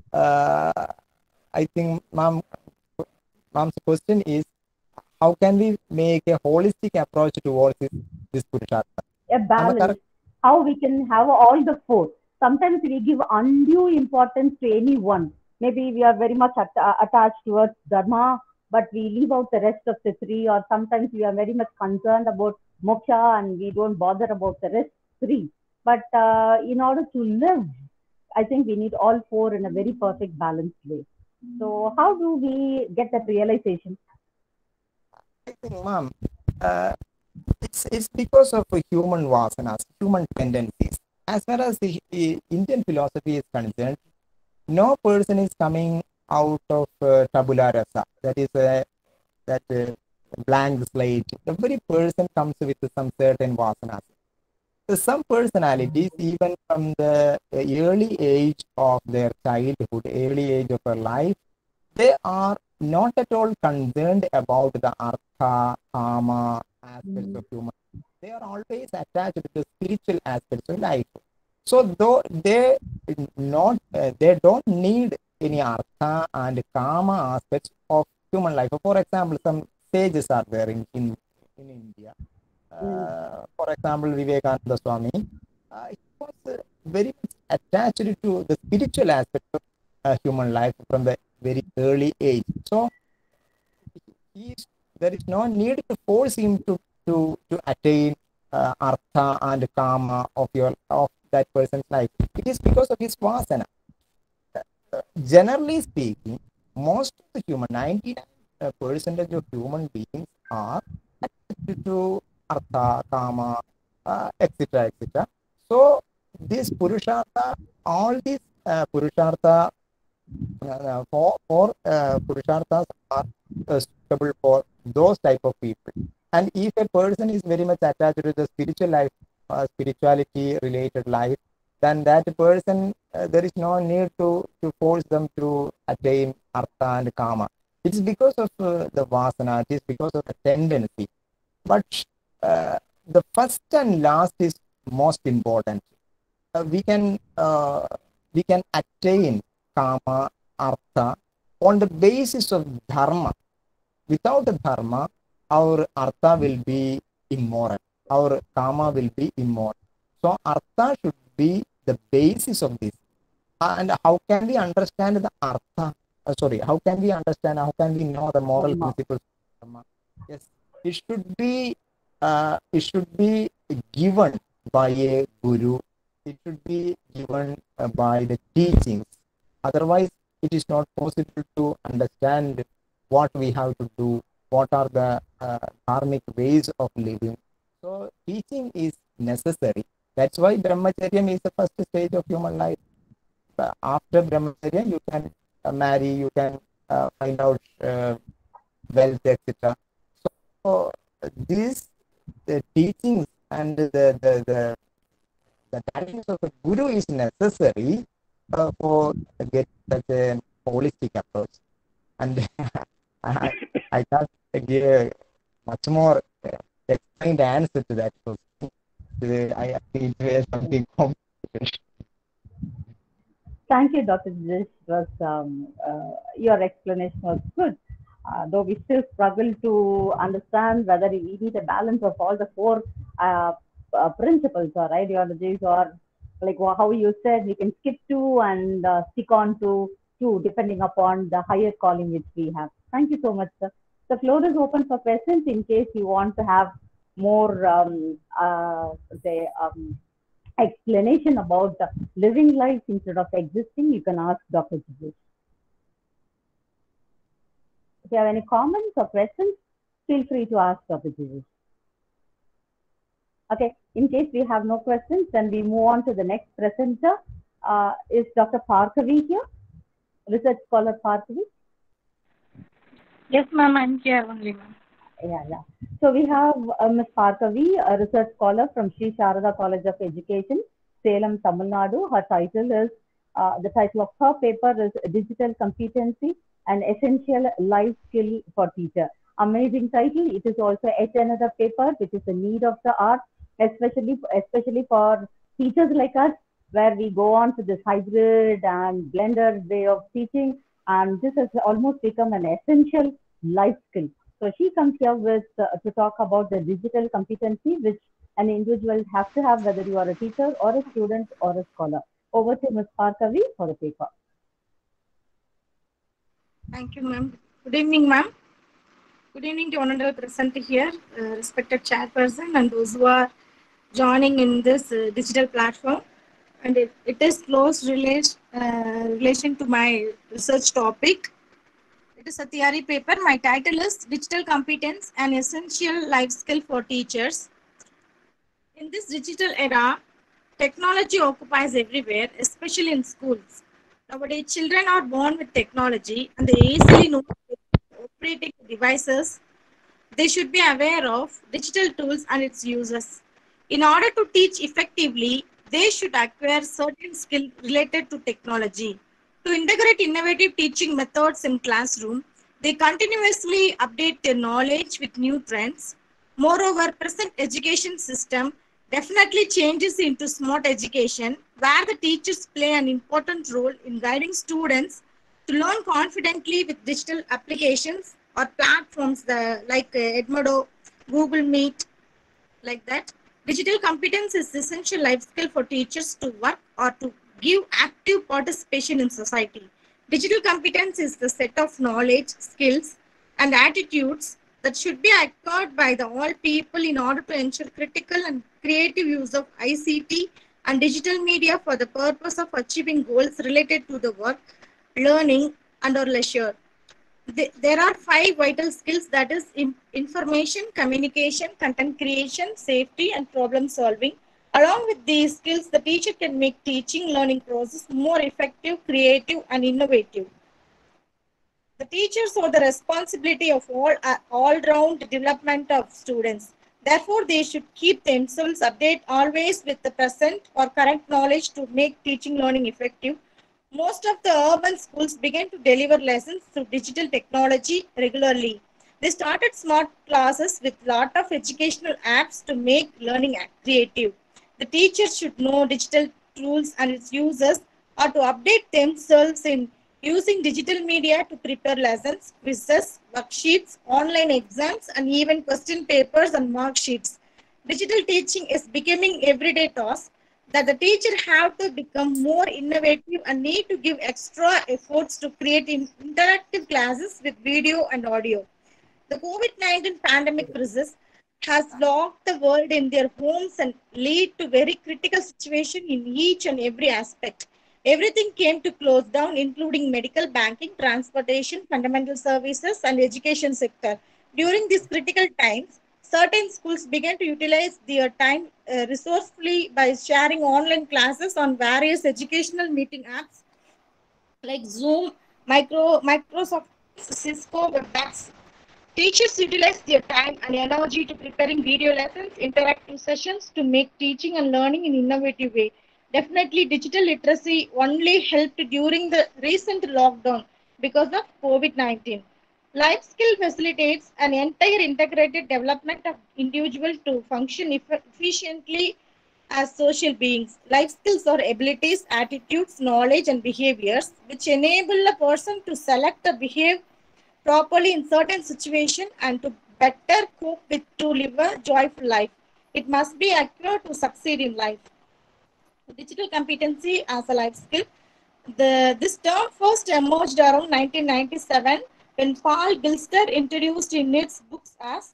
I think Ma'am's question is, how can we make a holistic approach towards this Purushartha? A balance. How we can have all the four. Sometimes we give undue importance to any one. Maybe we are very much attached towards Dharma, but we leave out the rest of the three, or sometimes we are very much concerned about moksha and we don't bother about the rest three. But in order to live, I think we need all four in a very perfect balanced way. So how do we get that realization? I think, ma'am, uh, it's because of human vasanas, human tendencies. As far as the Indian philosophy is concerned, no person is coming out of tabula rasa. That is that blank slate. Every person comes with some certain vasanas. So some personalities, even from the early age of their childhood, early age of their life, they are not at all concerned about the artha, kama aspects of human. They are always attached to the spiritual aspects of life. So though they don't need any artha and kama aspects of human life. For example, some sages are there in India. For example, Vivekananda Swami, he was very much attached to the spiritual aspect of human life from the very early age. So there is no need to force him to attain artha and kama of that person's life. It is because of his vasana. Generally speaking, most of the human 99 percentage of human beings are attached to artha, kama, etc. etc. So this purushartha, all these purushartha for purusharthas are suitable for those type of people. And if a person is very much attached to the spiritual life, spirituality related life, then that person, there is no need to force them to attain artha and kama. It is because of the vasana, it is because of the tendency. But the first and last is most important. We can attain kama, artha on the basis of dharma. Without dharma, our artha will be immoral. Our kama will be immoral. So artha should be the basis of this. And how can we understand the artha? How can we understand? How can we know the moral principles of dharma? Yes, it should be given by a guru. It should be given by the teachings. Otherwise, it is not possible to understand what we have to do, what are the karmic ways of living. So teaching is necessary. That's why brahmacharya is the first stage of human life. After brahmacharya, you can marry, you can find out wealth, etc. So these teachings and the guidance of the guru is necessary for get such a holistic approach. And I can't give much more explained answer to that question. I think it's something complicated. Thank you, Dr. Jish. Your explanation was good. Though we still struggle to understand whether we need a balance of all the four principles or ideologies, or like how you said, we can skip two and stick on to two depending upon the higher calling which we have. Thank you so much, sir. The floor is open for questions in case you want to have more say, explanation about living life instead of existing. You can ask Dr. Jijesh. If you have any comments or questions, feel free to ask Dr. Jijesh. Okay, in case we have no questions, then we move on to the next presenter. Is Dr. Parkavi here? Research scholar Parkavi? Yes, ma'am, I'm here only, ma'am. Yeah. So we have Ms. Parkavi, a research scholar from Sri Sharada College of Education, Salem, Tamil Nadu. Her title is, the title of her paper is Digital Competency, an Essential Life Skill for Teacher. Amazing title. It is also yet another paper which is the need of the hour, especially for teachers like us, where we go on to this hybrid and blended way of teaching, and this has almost become an essential life skill. So she comes here with to talk about the digital competency which an individual has to have, whether you are a teacher or a student or a scholar. Over to Ms. Parkavi for the paper. Thank you, ma'am. Good evening, ma'am. Good evening to one and all present here, respected chairperson, and those who are joining in this digital platform. And it is close relation to my research topic. It is a theory paper. My title is Digital Competence, an Essential Life Skill for Teachers. In this digital era, technology occupies everywhere, especially in schools. Nowadays, children are born with technology and they easily know operating devices. They should be aware of digital tools and its uses. In order to teach effectively, they should acquire certain skills related to technology. To integrate innovative teaching methods in classroom, they continuously update their knowledge with new trends. Moreover, present education system definitely changes into smart education, where the teachers play an important role in guiding students to learn confidently with digital applications or platforms like Edmodo, Google Meet, like that. Digital competence is essential life skill for teachers to work or to give active participation in society. Digital competence is the set of knowledge, skills, and attitudes that should be acquired by the all people in order to ensure critical and creative use of ICT and digital media for the purpose of achieving goals related to the work, learning, and or leisure. There are five vital skills, that is information, communication, content creation, safety, and problem solving. Along with these skills, the teacher can make teaching learning process more effective, creative, and innovative. The teachers are the responsibility of all-round development of students. Therefore, they should keep themselves updated always with the present or current knowledge to make teaching learning effective. Most of the urban schools began to deliver lessons through digital technology regularly. They started smart classes with lot of educational apps to make learning creative. The teachers should know digital tools and its users, or to update themselves in using digital media to prepare lessons, quizzes, worksheets, online exams, and even question papers and mark sheets. Digital teaching is becoming everyday task that the teacher have to become more innovative and need to give extra efforts to create interactive classes with video and audio. The COVID-19 pandemic crisis has locked the world in their homes and lead to very critical situation in each and every aspect. Everything came to close down, including medical, banking, transportation, fundamental services, and education sector. During these critical times, certain schools began to utilize their time resourcefully by sharing online classes on various educational meeting apps like Zoom, Microsoft Cisco WebEx. Teachers utilize their time and energy to preparing video lessons, interactive sessions to make teaching and learning in innovative way. Definitely, digital literacy only helped during the recent lockdown because of COVID-19. Life skill facilitates an entire integrated development of individual to function efficiently as social beings. Life skills are abilities, attitudes, knowledge, and behaviors which enable a person to select or behave properly in certain situations and to better cope with to live a joyful life. It must be acquired to succeed in life. Digital competency as a life skill. This term first emerged around 1997 when Paul Bilster introduced in its books as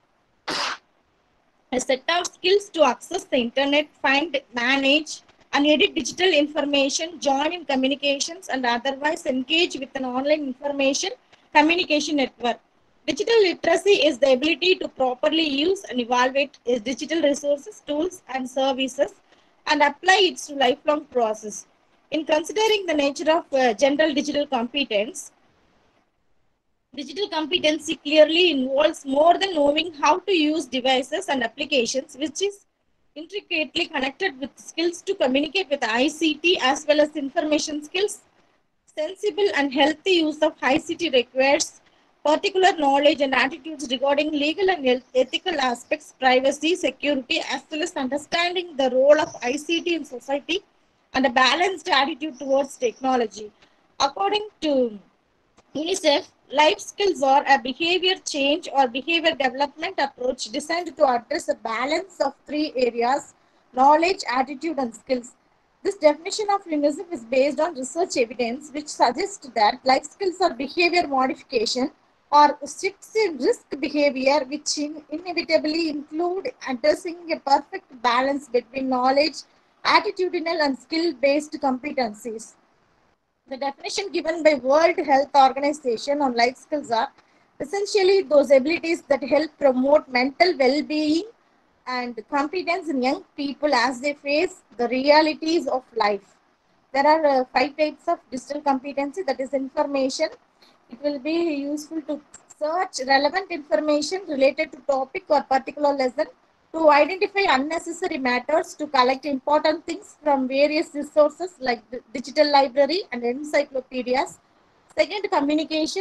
a set of skills to access the internet, find, manage, and edit digital information, join in communications, and otherwise engage with an online information communication network. Digital literacy is the ability to properly use and evaluate digital resources, tools, and services and apply it to lifelong process. In considering the nature of general digital competence, digital competency clearly involves more than knowing how to use devices and applications, which is intricately connected with skills to communicate with ICT as well as information skills. Sensible and healthy use of ICT requires particular knowledge and attitudes regarding legal and ethical aspects, privacy, security, as well as understanding the role of ICT in society and a balanced attitude towards technology. According to UNICEF, life skills are a behavior change or behavior development approach designed to address a balance of three areas: knowledge, attitude, and skills. This definition of UNICEF is based on research evidence which suggests that life skills are behavior modification or shifts in risk behavior, which inevitably include addressing a perfect balance between knowledge, attitudinal, and skill-based competencies. The definition given by World Health Organization on life skills are essentially those abilities that help promote mental well-being and competence in young people as they face the realities of life. There are 5 types of digital competency, that is information. It will be useful to search relevant information related to topic or particular lesson, to identify unnecessary matters, to collect important things from various resources like the digital library and encyclopedias. Second, communication,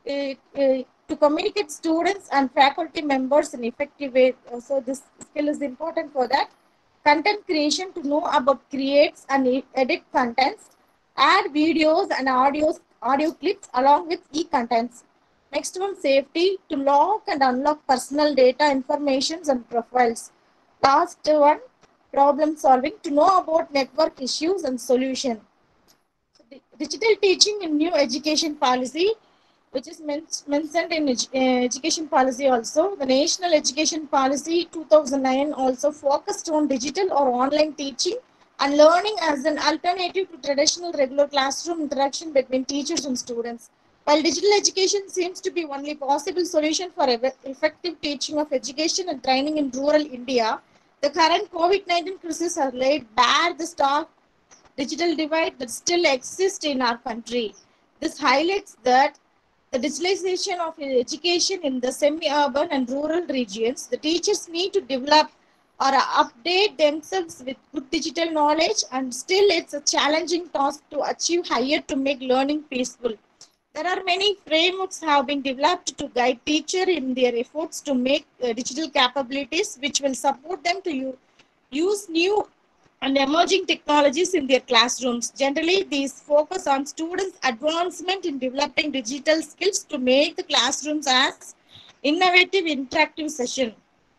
to communicate students and faculty members in effective way. So this skill is important for that. Content creation, to know about creates and edit contents, add videos and audio clips along with e-contents. Next one, safety, to lock and unlock personal data, informations and profiles. Last one, problem solving, to know about network issues and solution. Digital teaching in new education policy, which is mentioned in education policy also. The National Education Policy 2009 also focused on digital or online teaching and learning as an alternative to traditional regular classroom interaction between teachers and students. While digital education seems to be only possible solution for effective teaching of education and training in rural India, the current COVID-19 crisis has laid bare the stark digital divide that still exists in our country. This highlights that the digitalization of education in the semi-urban and rural regions, the teachers need to develop or update themselves with good digital knowledge, and still it's a challenging task to achieve higher to make learning peaceful. There are many frameworks have been developed to guide teacher in their efforts to make digital capabilities which will support them to use new and emerging technologies in their classrooms. Generally, these focus on students' advancement in developing digital skills to make the classrooms as innovative, interactive session.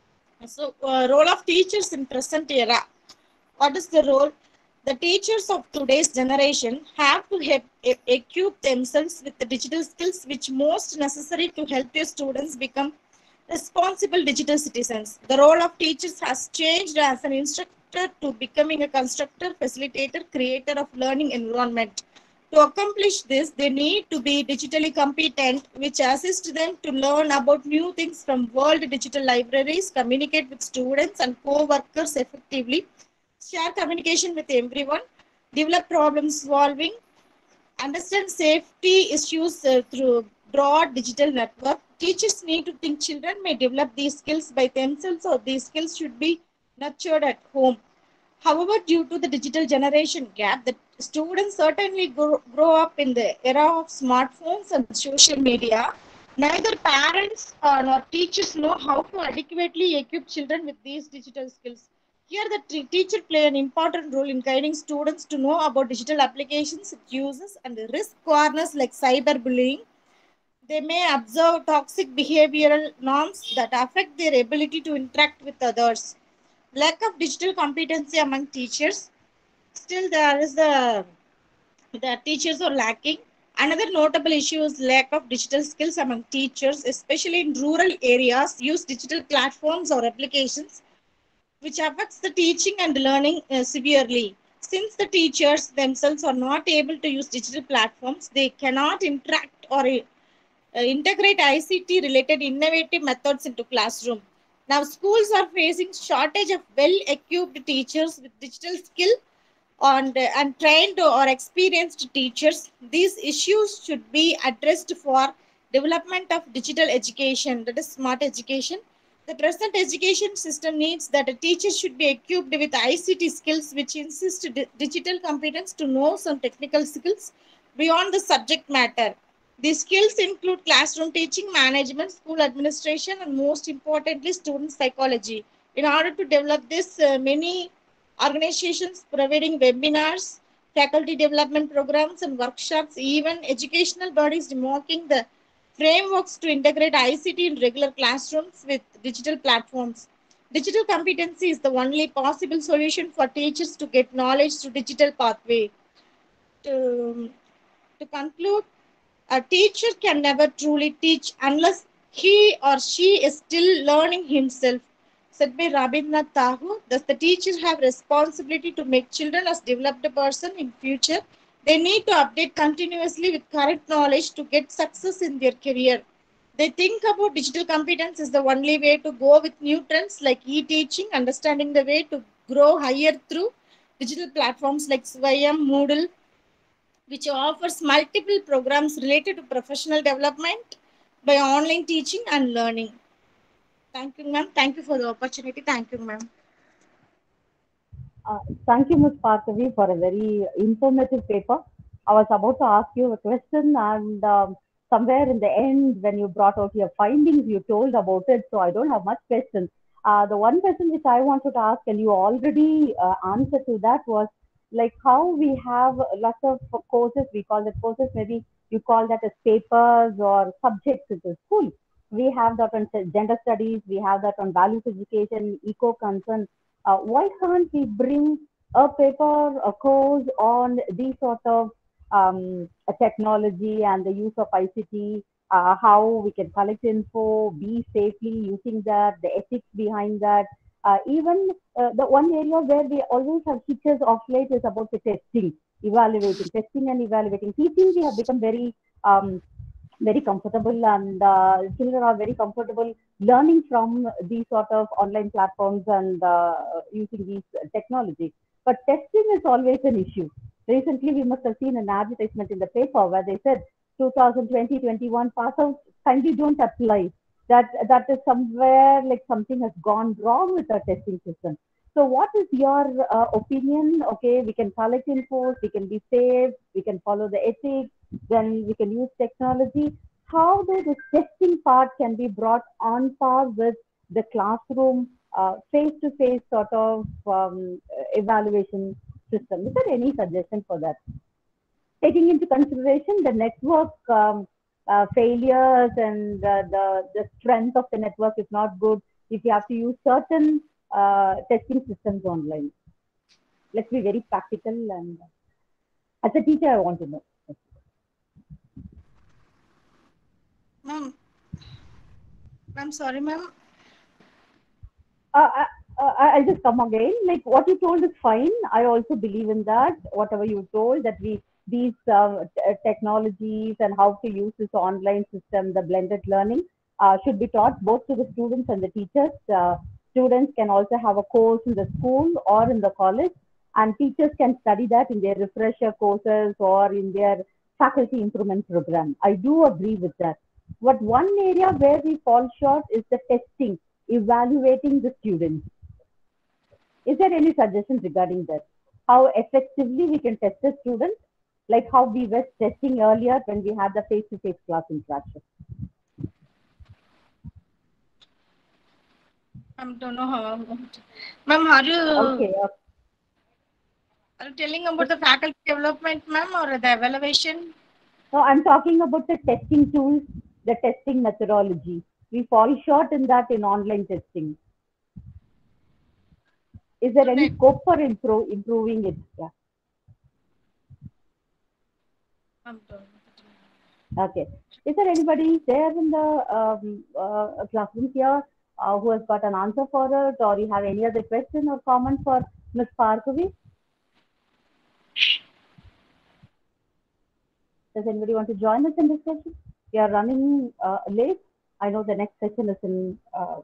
So, role of teachers in present era. What is the role? The teachers of today's generation have to equip themselves with the digital skills which most necessary to help their students become responsible digital citizens. The role of teachers has changed as an instructor to becoming a constructor, facilitator, creator of learning environment. To accomplish this, they need to be digitally competent, which assists them to learn about new things from world digital libraries, communicate with students and co-workers effectively, share communication with everyone, develop problem solving, understand safety issues through broad digital network. Teachers need to think children may develop these skills by themselves, or these skills should be nurtured at home. However, due to the digital generation gap, the students certainly grow up in the era of smartphones and social media. Neither parents nor teachers know how to adequately equip children with these digital skills. Here, the teacher play an important role in guiding students to know about digital applications, its uses, and the risk awareness like cyberbullying. They may observe toxic behavioral norms that affect their ability to interact with others. Lack of digital competency among teachers. Still, there is the teachers are lacking. Another notable issue is lack of digital skills among teachers, especially in rural areas. Use digital platforms or applications which affects the teaching and learning severely. Since the teachers themselves are not able to use digital platforms, they cannot interact or integrate ICT related innovative methods into classroom. Now, schools are facing shortage of well-equipped teachers with digital skill and trained or experienced teachers. These issues should be addressed for development of digital education, that is smart education. The present education system needs that a teacher should be equipped with ICT skills which insist digital competence to know some technical skills beyond the subject matter. These skills include classroom teaching, management, school administration, and most importantly, student psychology. In order to develop this, many organizations providing webinars, faculty development programs, and workshops, even educational bodies democking the frameworks to integrate ICT in regular classrooms with digital platforms. Digital competency is the only possible solution for teachers to get knowledge through digital pathway. To, to conclude, A teacher can never truly teach unless he or she is still learning himself. Said by Rabindranath Tagore, does the teacher have responsibility to make children as developed a person in future? They need to update continuously with current knowledge to get success in their career. They think about digital competence as the only way to go with new trends like e-teaching, understanding the way to grow higher through digital platforms like Swayam, Moodle, which offers multiple programs related to professional development by online teaching and learning. Thank you, ma'am. Thank you for the opportunity. Thank you, ma'am. Thank you, Ms. Parthavi, for a very informative paper. I was about to ask you a question, and somewhere in the end, when you brought out your findings, you told about it. So I don't have much questions. The one question which I wanted to ask, and you already answered to that, was like how we have lots of courses. We call it courses. Maybe you call that as papers or subjects in the school. We have that on gender studies. We have that on values education, eco concern. Why can't we bring a paper, a course on these sort of technology and the use of ICT, how we can collect info, be safely using that, the ethics behind that. Even the one area where we always have teachers of late is about the testing and evaluating. Teaching, we have become very comfortable, and children are very comfortable learning from these sort of online platforms and using these technology. But testing is always an issue. Recently, we must have seen an advertisement in the paper where they said 2020-21 pass out, kindly don't apply. That is somewhere like something has gone wrong with our testing system. So what is your opinion? Okay, we can collect info, we can be safe, we can follow the ethics, then we can use technology. How do the testing part can be brought on par with the classroom face-to-face sort of evaluation system? Is there any suggestion for that? Taking into consideration the network failures and the strength of the network is not good if you have to use certain testing systems online. Let's be very practical, and as a teacher, I want to know. Ma'am, sorry, ma'am. I'll just come again. Like what you told is fine. I also believe in that. Whatever you told, that these technologies and how to use this online system, the blended learning, should be taught both to the students and the teachers. Students can also have a course in the school or in the college, and teachers can study that in their refresher courses or in their faculty improvement program. I do agree with that. But one area where we fall short is the testing, evaluating the students. Is there any suggestions regarding that? How effectively we can test the students, like how we were testing earlier when we had the face-to-face class interaction? I don't know how. Ma'am, are you telling about the faculty development, ma'am, or the evaluation? No, I'm talking about the testing tools, the testing methodology. We fall short in that in online testing. Is there any scope for improving it? Yeah. Okay. Is there anybody there in the classroom here who has got an answer for it, or you have any other question or comment for Ms. Parthavi? Does anybody want to join us in this session? We are running late. I know the next session is in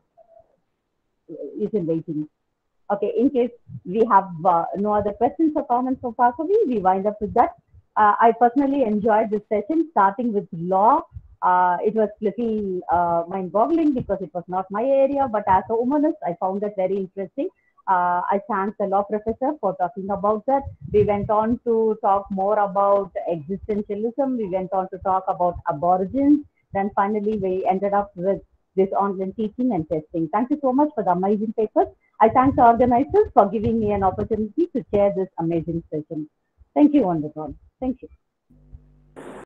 waiting. Okay, in case we have no other questions or comments for Parthavi, we wind up with that. I personally enjoyed this session, starting with law. It was little mind-boggling because it was not my area, but as a humanist, I found that very interesting. I thank the law professor for talking about that. We went on to talk more about existentialism. We went on to talk about aborigines. Then finally, we ended up with this online teaching and testing. Thank you so much for the amazing papers. I thank the organizers for giving me an opportunity to share this amazing session. Thank you, wonderful. Thank you.